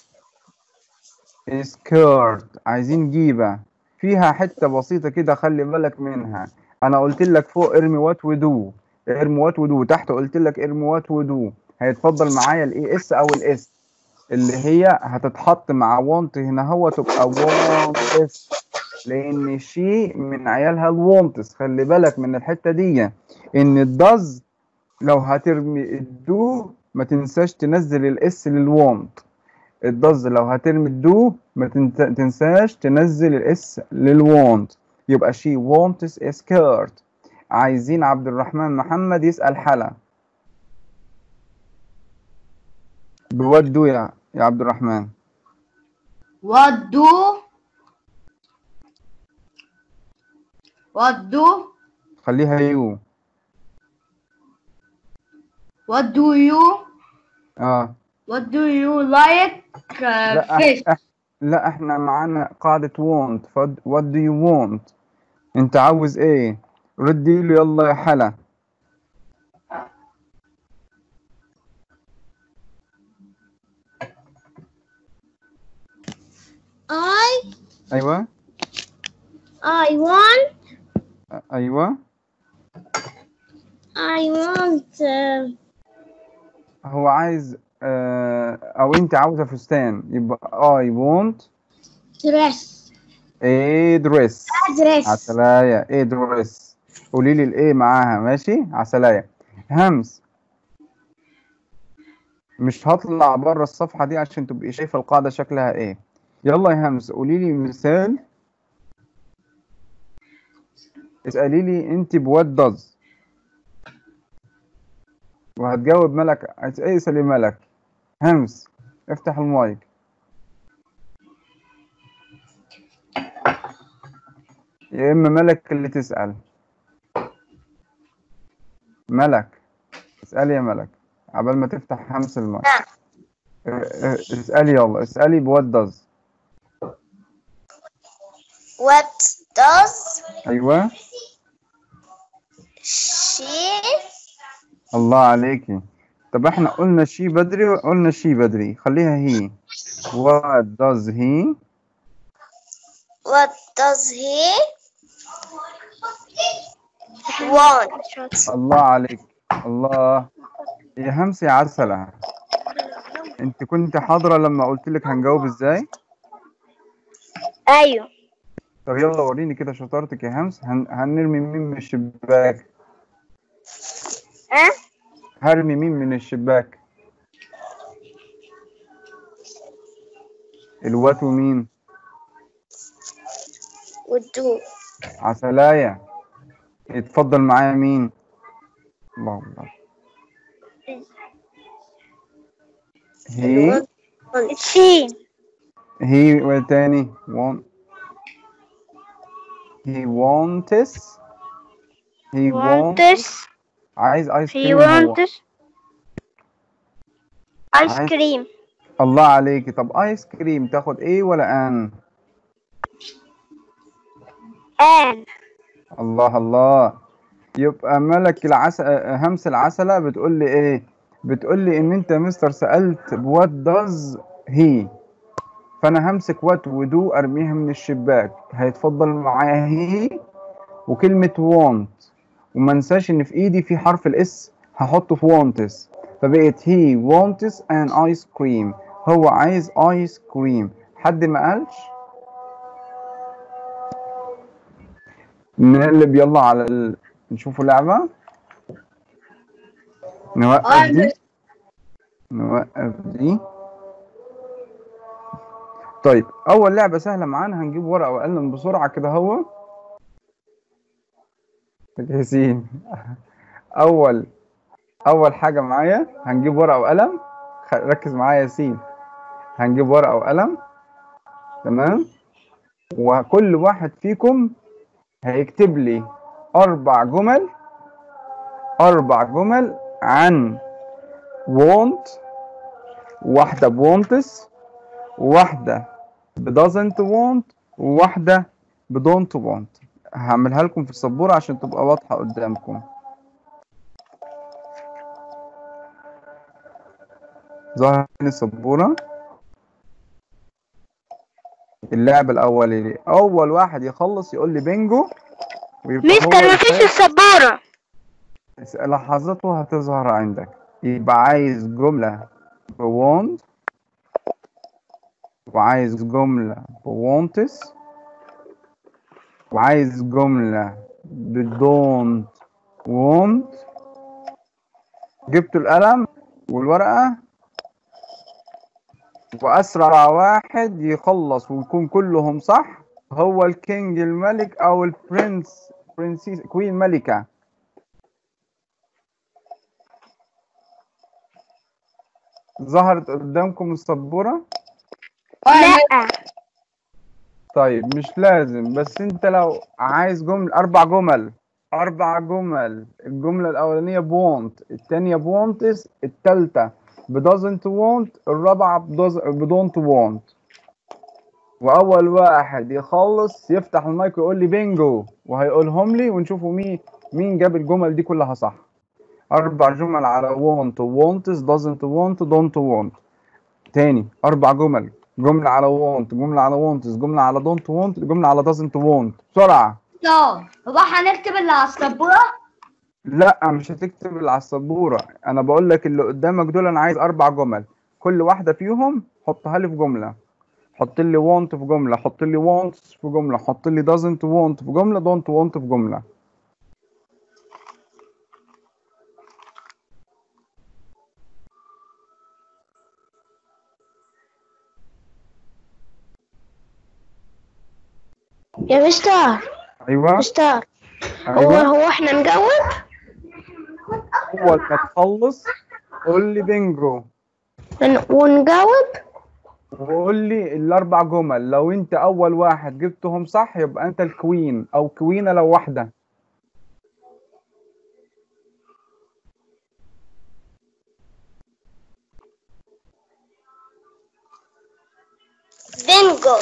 skirt. عايزين جيبة فيها حتة بسيطة كده خلي بالك منها. أنا قلت لك فوق ارمي وات ودو. ارمي وات ودو. تحت قلت لك ارمي وات ودو. هيتفضل معايا الاي اس أو الاس اللي هي هتتحط مع want هنا. هو تبقى want اس لأن شي من عيالها الوانتس. خلي بالك من الحتة دي إن الدز لو هترمي الدو ما تنساش تنزل الاس للوانت. الدز لو هترمي الدو ما تنساش تنزل الاس للوانت. يبقى شي wants a skirt. عايزين عبد الرحمن محمد يسأل حلا. بودو يا يا عبد الرحمن. What do What do خليها يو. What do you اه What do you like uh, لا fish? إح... لا احنا معانا قاعدة want. ف what do you want. انت عاوز ايه؟ ردي له يلا يا حلا. I ايوه I want ايوه. I want uh, هو عايز آه او انت عاوزة فستان يبقى I want dress a dress. dress عسلاية ايه دريس. قولي لي الايه معاها. ماشي عسلاية. همس مش هطلع بره الصفحة دي عشان تبقي شايفة القاعدة شكلها ايه. يلا يا همس قولي لي مثال. اسألي لي انت بوات داز وهتجاوب ملك. ايه اسألي ملك. همس افتح المايك. يا اما ملك اللي تسأل. ملك اسألي يا ملك عبال ما تفتح همس المايك. اسألي يلا. اسألي بوات داز. what does ايوه she الله عليكي. طب احنا قلنا شي بدري وقلنا شي بدري. خليها هي. what does he what does he want. الله عليك. الله يا همس يا عسلة. انت كنت حاضرة لما قلت لك هنجاوب ازاي؟ ايوه طب يلا وريني كده شطارتك يا همس. هن... هنرمي مين من الشباك؟ ها هرمي مين من الشباك؟ الوات ومين؟ والدو عسلاية. اتفضل معايا مين؟ الله الله. هي she هي وتاني want he wants he wants wants عايز ايس he كريم. هو wants ice عايز- cream. الله عليكي. طب ايس كريم تاخد ايه ولا ان؟ an. الله الله. يبقى ملك العسل همس العسلة بتقول لي ايه؟ بتقول لي ان انت يا مستر سألت what does he، فانا همسك what ودو ارميها من الشباك، هيتفضل معايا he وكلمة want، وما انساش ان في ايدي في حرف الاس هحطه في wants، فبقت he wants an ice cream، هو عايز ايس كريم. حد ما قالش؟ نقلب يلا على ال... نشوفوا لعبة. نوقف دي نوقف دي. طيب أول لعبة سهلة معانا، هنجيب ورقة وقلم بسرعة كده هو جاهزين. أول أول حاجة معايا هنجيب ورقة وقلم، خ... ركز معايا يا ياسين. هنجيب ورقة وقلم، تمام، وكل واحد فيكم هيكتب لي أربع جمل أربع جمل عن want، واحدة ب wants، وواحدة ب doesn't want، وواحدة ب don't want. هعملها لكم في السبورة عشان تبقى واضحة قدامكم. ظهر السبورة. اللعبة الأولانية، أول واحد يخلص يقول لي بينجو. مستر مفيش السبورة. لحظته هتظهر عندك. يبقى عايز جملة ب want، وعايز جملة ب wants، وعايز جملة ب don't want. جبتوا القلم والورقة، وأسرع واحد يخلص ويكون كلهم صح هو الكينج الملك أو البرنس برنسيس كوين ملكة. ظهرت قدامكم السبورة؟ لا. طيب مش لازم، بس انت لو عايز جمل أربع جمل أربع جمل الجملة الأولانية بوانت، التانية بوانتس، التالتة بدازنت وانت، الرابعة بدونت وانت. وأول واحد يخلص يفتح المايك ويقول لي بينجو، وهيقولهم لي ونشوفوا مين مين جاب الجمل دي كلها صح. أربع جمل على want wants doesn't want don't want. تاني أربع جمل، جملة على want، جملة على wants، جملة على don't want، جملة على doesn't want. بسرعة. طب هو هنكتب اللي على السبورة؟ لا مش هتكتب اللي على السبورة، أنا بقول لك اللي قدامك دول أنا عايز أربع جمل، كل واحدة فيهم حطها لي في جملة. حط لي want في جملة، حط لي wants في جملة، حط لي doesn't want في جملة، don't want في جملة. يا مستر أيوه مستر هو أيوه. هو احنا نجاوب؟ أول ما تخلص قول لي بينجو ون- ونجاوب؟ وقول لي الأربع جمل، لو أنت أول واحد جبتهم صح يبقى أنت الكوين أو كوينة لو واحدة. بينجو.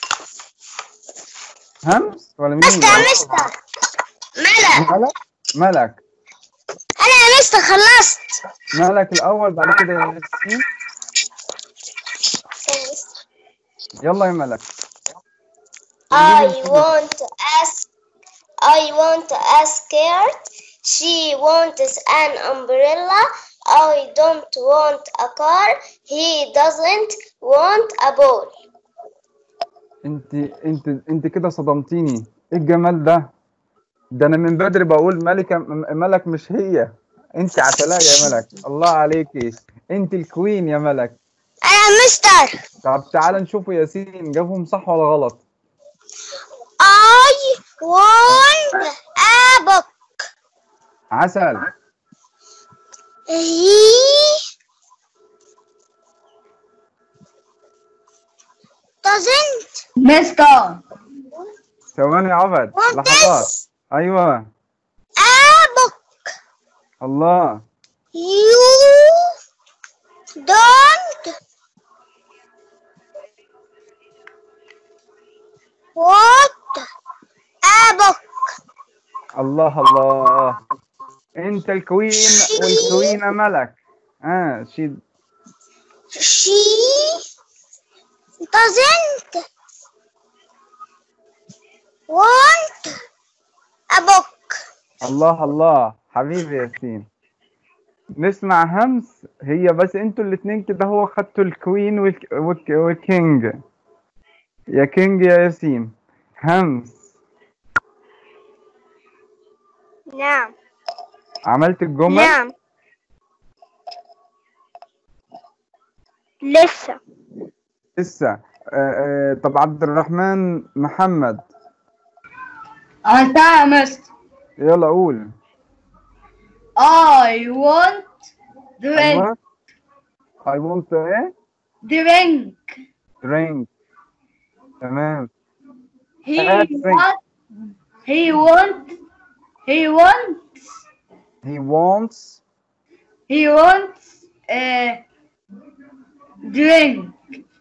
همس ولا مين؟ مستر مستر ملك. ملك ملك أنا يا مستر خلصت. ملك الأول، بعد كده ياسين. يلا يا ملك. I want to ask I want to ask skirt. She wants an umbrella. I don't want a car. He doesn't want a ball. انت انت انت كده صدمتيني، ايه الجمال ده؟ ده انا من بدري بقول ملكة م- ملك مش هي. انت عسلاء يا ملك، الله عليكي، انت الكوين يا ملك. أنا مستر. طب تعالى نشوفوا ياسين جابهم صح ولا غلط. I want a book. عسل. He doesn't مستر ثواني يا عبد، want لحظات. this ايوه a book. الله. You don't want a الله الله، انت الكوين والكوينة ملك. اه شي She doesn't want a book. الله الله حبيبي ياسين. نسمع همس، هي بس انتوا الاتنين كده هو خدتوا الكوين والك... والك... والكينج. يا كينج يا ياسين. همس نعم. عملت الجمل؟ نعم. لسه. لسه. آه آه طب عبد الرحمن محمد عملتها يا مستر. يلا قول. I want drink. أيوة. I want ايه؟ Drink. drink. تمام. He آه، drink. want. He want. He wants. he wants He wants a drink.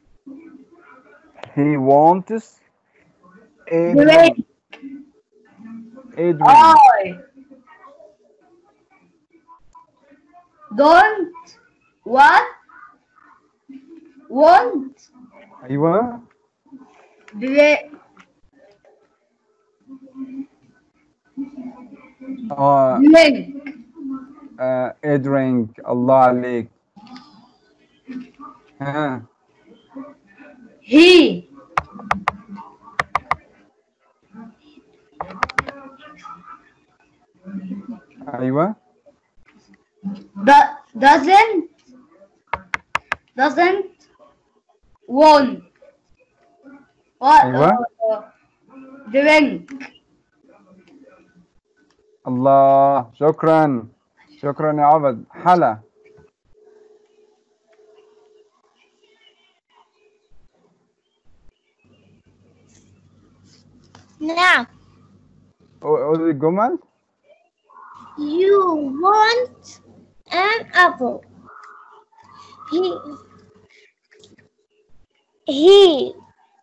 he wants a Drink. drink. A drink. I don't what want أيوة. drink. اه Drink. آه، a drink. الله عليك. ها He أيوة. do- doesn't doesn't want what أيوة. uh, drink. الله شكرا شكرا يا عبد. حلا. نعم. قولي الجمل. You want an apple. He he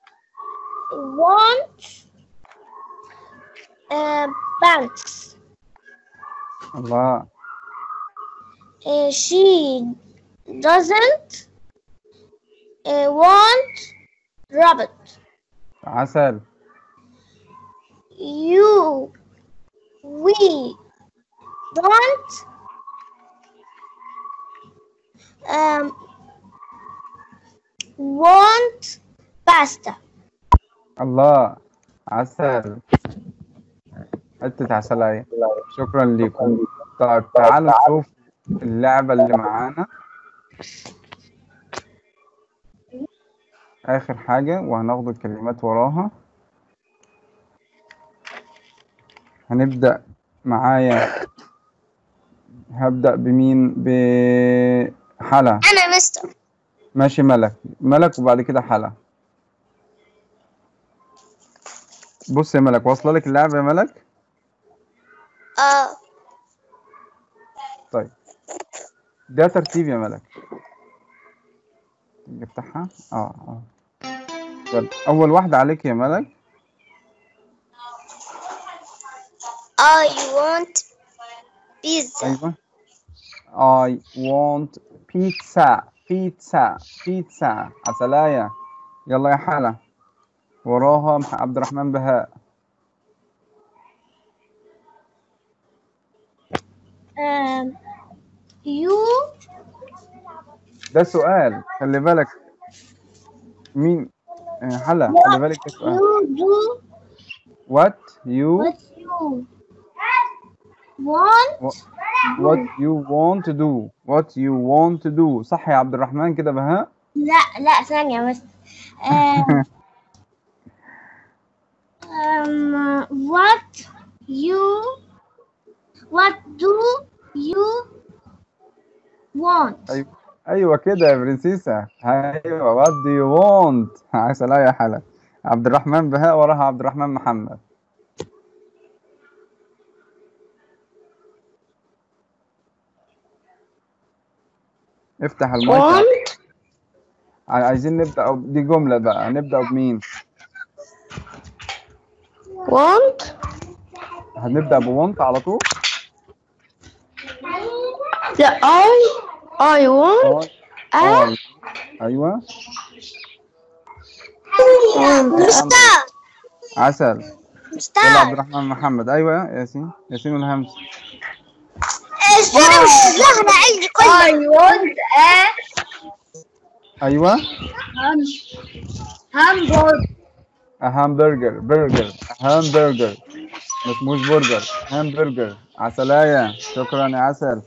wants uh, banks. الله. Uh, she doesn't uh, want rabbit. عسل. You we don't um, want pasta. الله عسل. حتة عسلاية. شكرا لكم. طيب تعالوا نشوف اللعبة اللي معانا آخر حاجة، وهناخد الكلمات وراها. هنبدأ معايا. هبدأ بمين؟ بحلا. أنا مستر. ماشي. ملك. ملك وبعد كده حلا. بص يا ملك، واصلة لك اللعبة يا ملك؟ آه. طيب ده ترتيب يا ملك. نفتحها. اه اه طيب أول واحدة عليك يا ملك. I want pizza. أيوة. I want pizza. pizza. pizza. عسلاية. يلا يا حلا. وراها مح- عبد الرحمن بهاء. Um, you ده سؤال، خلي بالك. مين؟ آه، حلا خلي بالك ده سؤال. you do What you what you want. what you want to do. What you want to do. صح يا عبد الرحمن كده بهاء؟ لا لا ثانية بس. um, um, what you what do you want. أيوة أيوة كده يا برنسيسة. أيوة. What do you want. عسل يا حلا. عبد الرحمن بهاء وراها عبد الرحمن محمد. افتح المايك. want عايزين نبدأ دي جملة بقى. نبدأ بمين؟ want هنبدأ بوانت على طول. لا I I want a آه. أيوه want a مستر عسل. يلا عبد مستر الرحمن محمد. أيوه ياسين ياسين والهمس. السنة مش زهرة عندي كلها. I want a أيوه ham hamburger. همبرجر برجر همبرجر ما اسموش برجر همبرجر. عسلاية شكرا يا عسل.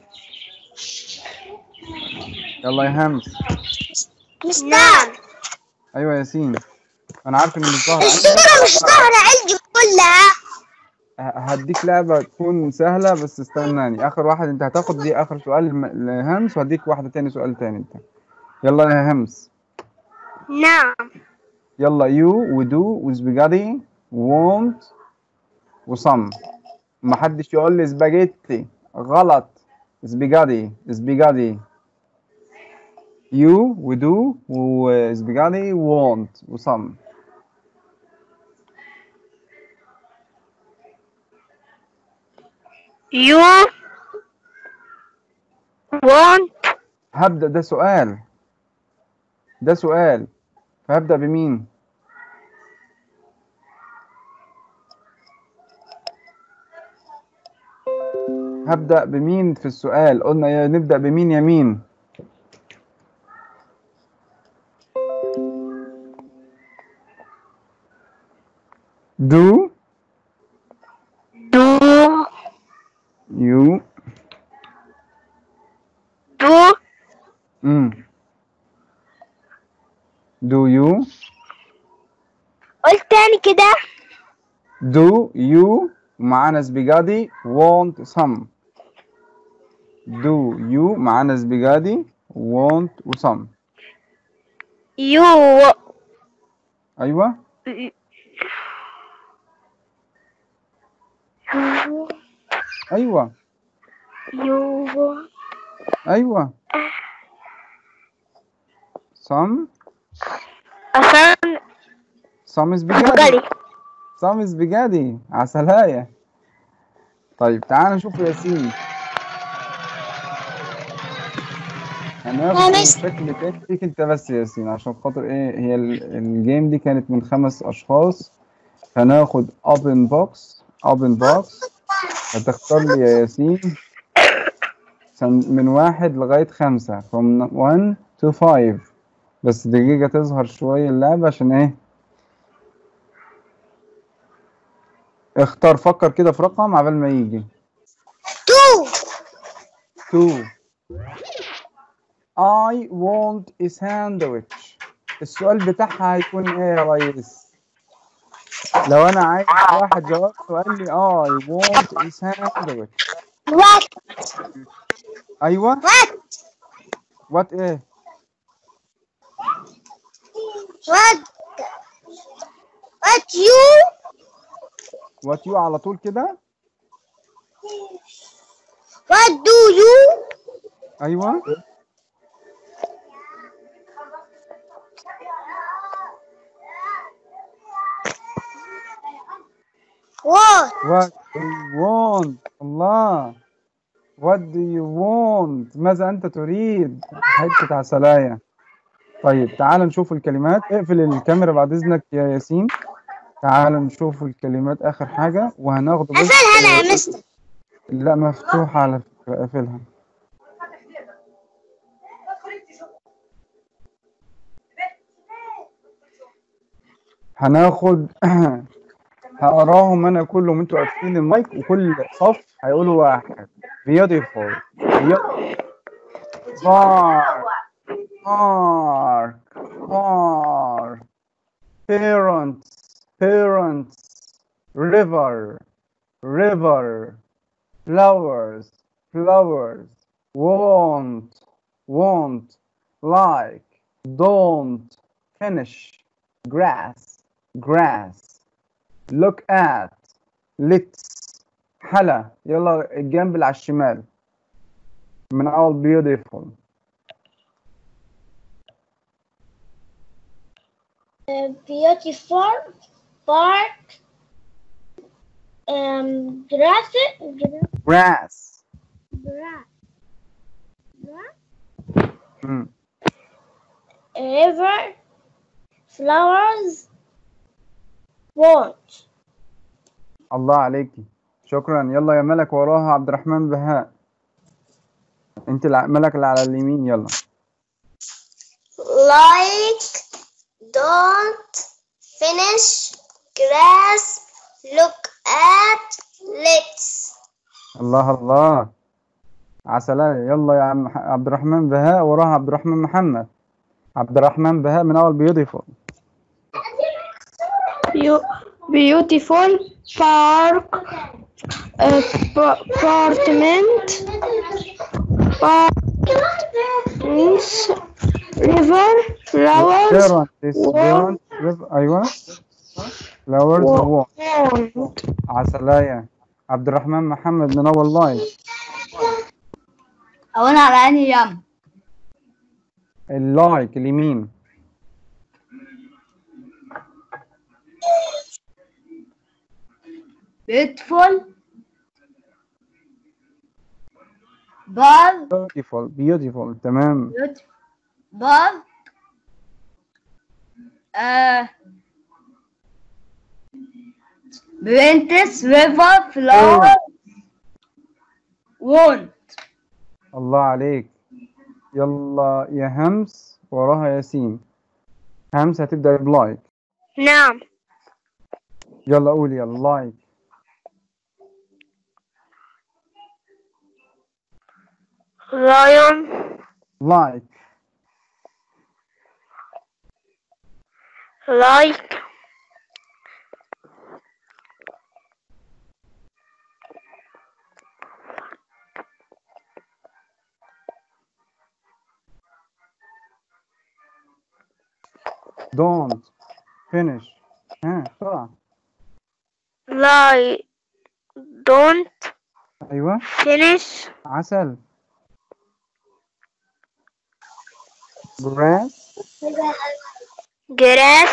يلا يا همس. مستر أيوه ياسين أنا عارف إن مش ظاهرة السنة مش زهرة عندي كلها. هديك لعبة تكون سهلة بس استناني. آخر واحد أنت هتاخد دي آخر سؤال لم- لهمس وهديك واحدة تاني سؤال تاني أنت. يلا يا همس. نعم. يلا يو ودو وسباجيتي وونت وصم. محدش يقول لي سباجيتي غلط. سباجيتي سباجيتي. يو ودو وسباجيتي وونت وصم. You want هبدأ ده سؤال ده سؤال فهبدأ بمين؟ هبدأ بمين في السؤال؟ قلنا يا نبدأ بمين يا مين؟ do do you do امم do you قلت تاني كده. do you معانا سبيجادي want some. do you معانا سبيجادي want وsome. You أيوة أيوة you أيوة some عشان some سبيجادي some سبيجادي. عسلاية. طيب تعال نشوف ياسين. هناخد بشكل تاني فيك انت بس يا ياسين عشان خاطر ايه هي ال- الجيم دي كانت من خمس اشخاص. هناخد open box open box. هتختار لي يا ياسين سن- من واحد لغاية خمسة from one to five. بس دقيقة تظهر شوية اللعبة عشان ايه. اختار فكر كده في رقم عبال ما يجي. two two. I want a sandwich. السؤال بتاعها هيكون ايه يا ريس؟ لو انا عايز واحد جواب وقال لي I want a sandwich. what ايوه what what ايه؟ what what you what you على طول كده. what do you ايوه want what do you want. الله what do you want. ماذا انت تريد. حتة عسلاية. طيب تعال نشوف الكلمات. اقفل الكاميرا بعد اذنك يا ياسين. تعال نشوف الكلمات اخر حاجة وهناخد بس. قفلها انا يا مستر. لا مفتوحة على فكرة. اقفلها. هناخد هقراهم انا كلهم انتوا قافلين المايك وكل صف هيقولوا واحد. beautiful park park park parents parents river river flowers flowers want want like don't finish grass grass look at let's حلا. يلا الجنب اللي على الشمال من أول beautiful. beautiful park um, grass, grass. grass, مم. river, flowers, want. الله عليكي، شكرا. يلا يا ملك، وراها عبد الرحمن بهاء. انت الع- ملك اللي على اليمين. يلا. like, don't, finish, grass, look at, let's. الله الله، عسلية. يلا يا عم ح- عبد الرحمن بهاء، وراها عبد الرحمن محمد. عبد الرحمن بهاء من اول beautiful. Beautiful park, uh, apartment, apartments, river, flowers, Restaurant, want, restaurant, river- ايوه flowers want. want. عسلية. عبد الرحمن محمد من اول لاين. أو أنا على أنهي يم؟ اللايك اليمين. beautiful bug beautiful beautiful تمام. beautiful bug uh, princess river flower want. الله عليك. يلا يا همس، وراها ياسين. همس هتبدأ بلايك. نعم. يلا قولي يلا لايك. lion, لايك. like, don't, finish. ها بسرعة. like, don't, أيوة finish, عسل. grass, grass,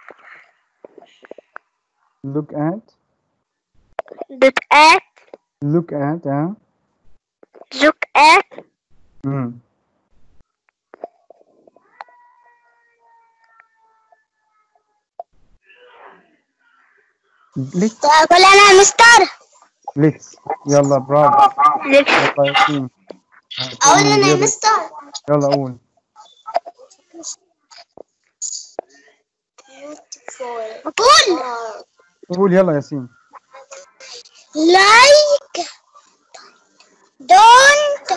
look at, look at, look at ها. look at, مم. let's أقول أنا مستر. let's يلا برافو. let's, يلا ياسين. أقول أنا يلا مستر. يلا قول. قول. قول يلا ياسين. like, don't,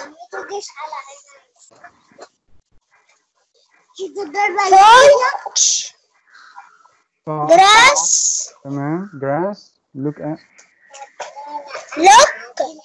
watch, grass, تمام. grass, look at, look,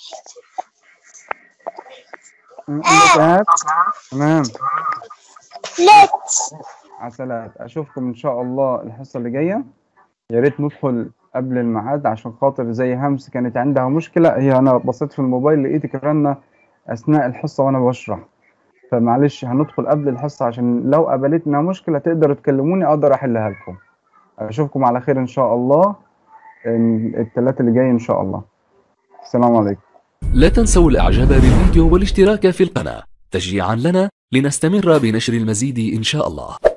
look at. تمام. let's. عسلات. اشوفكم ان شاء الله الحصه اللي جايه. يا ريت ندخل قبل الميعاد عشان خاطر زي همس كانت عندها مشكله. هي انا بصيت في الموبايل لقيتك رنه اثناء الحصه وانا بشرح، فمعلش هندخل قبل الحصه عشان لو قابلتنا مشكله تقدروا تكلموني اقدر احلها لكم. اشوفكم على خير ان شاء الله الثلاث اللي جاي ان شاء الله. السلام عليكم. لا تنسوا الاعجاب بالفيديو والاشتراك في القناة تشجيعا لنا لنستمر بنشر المزيد إن شاء الله.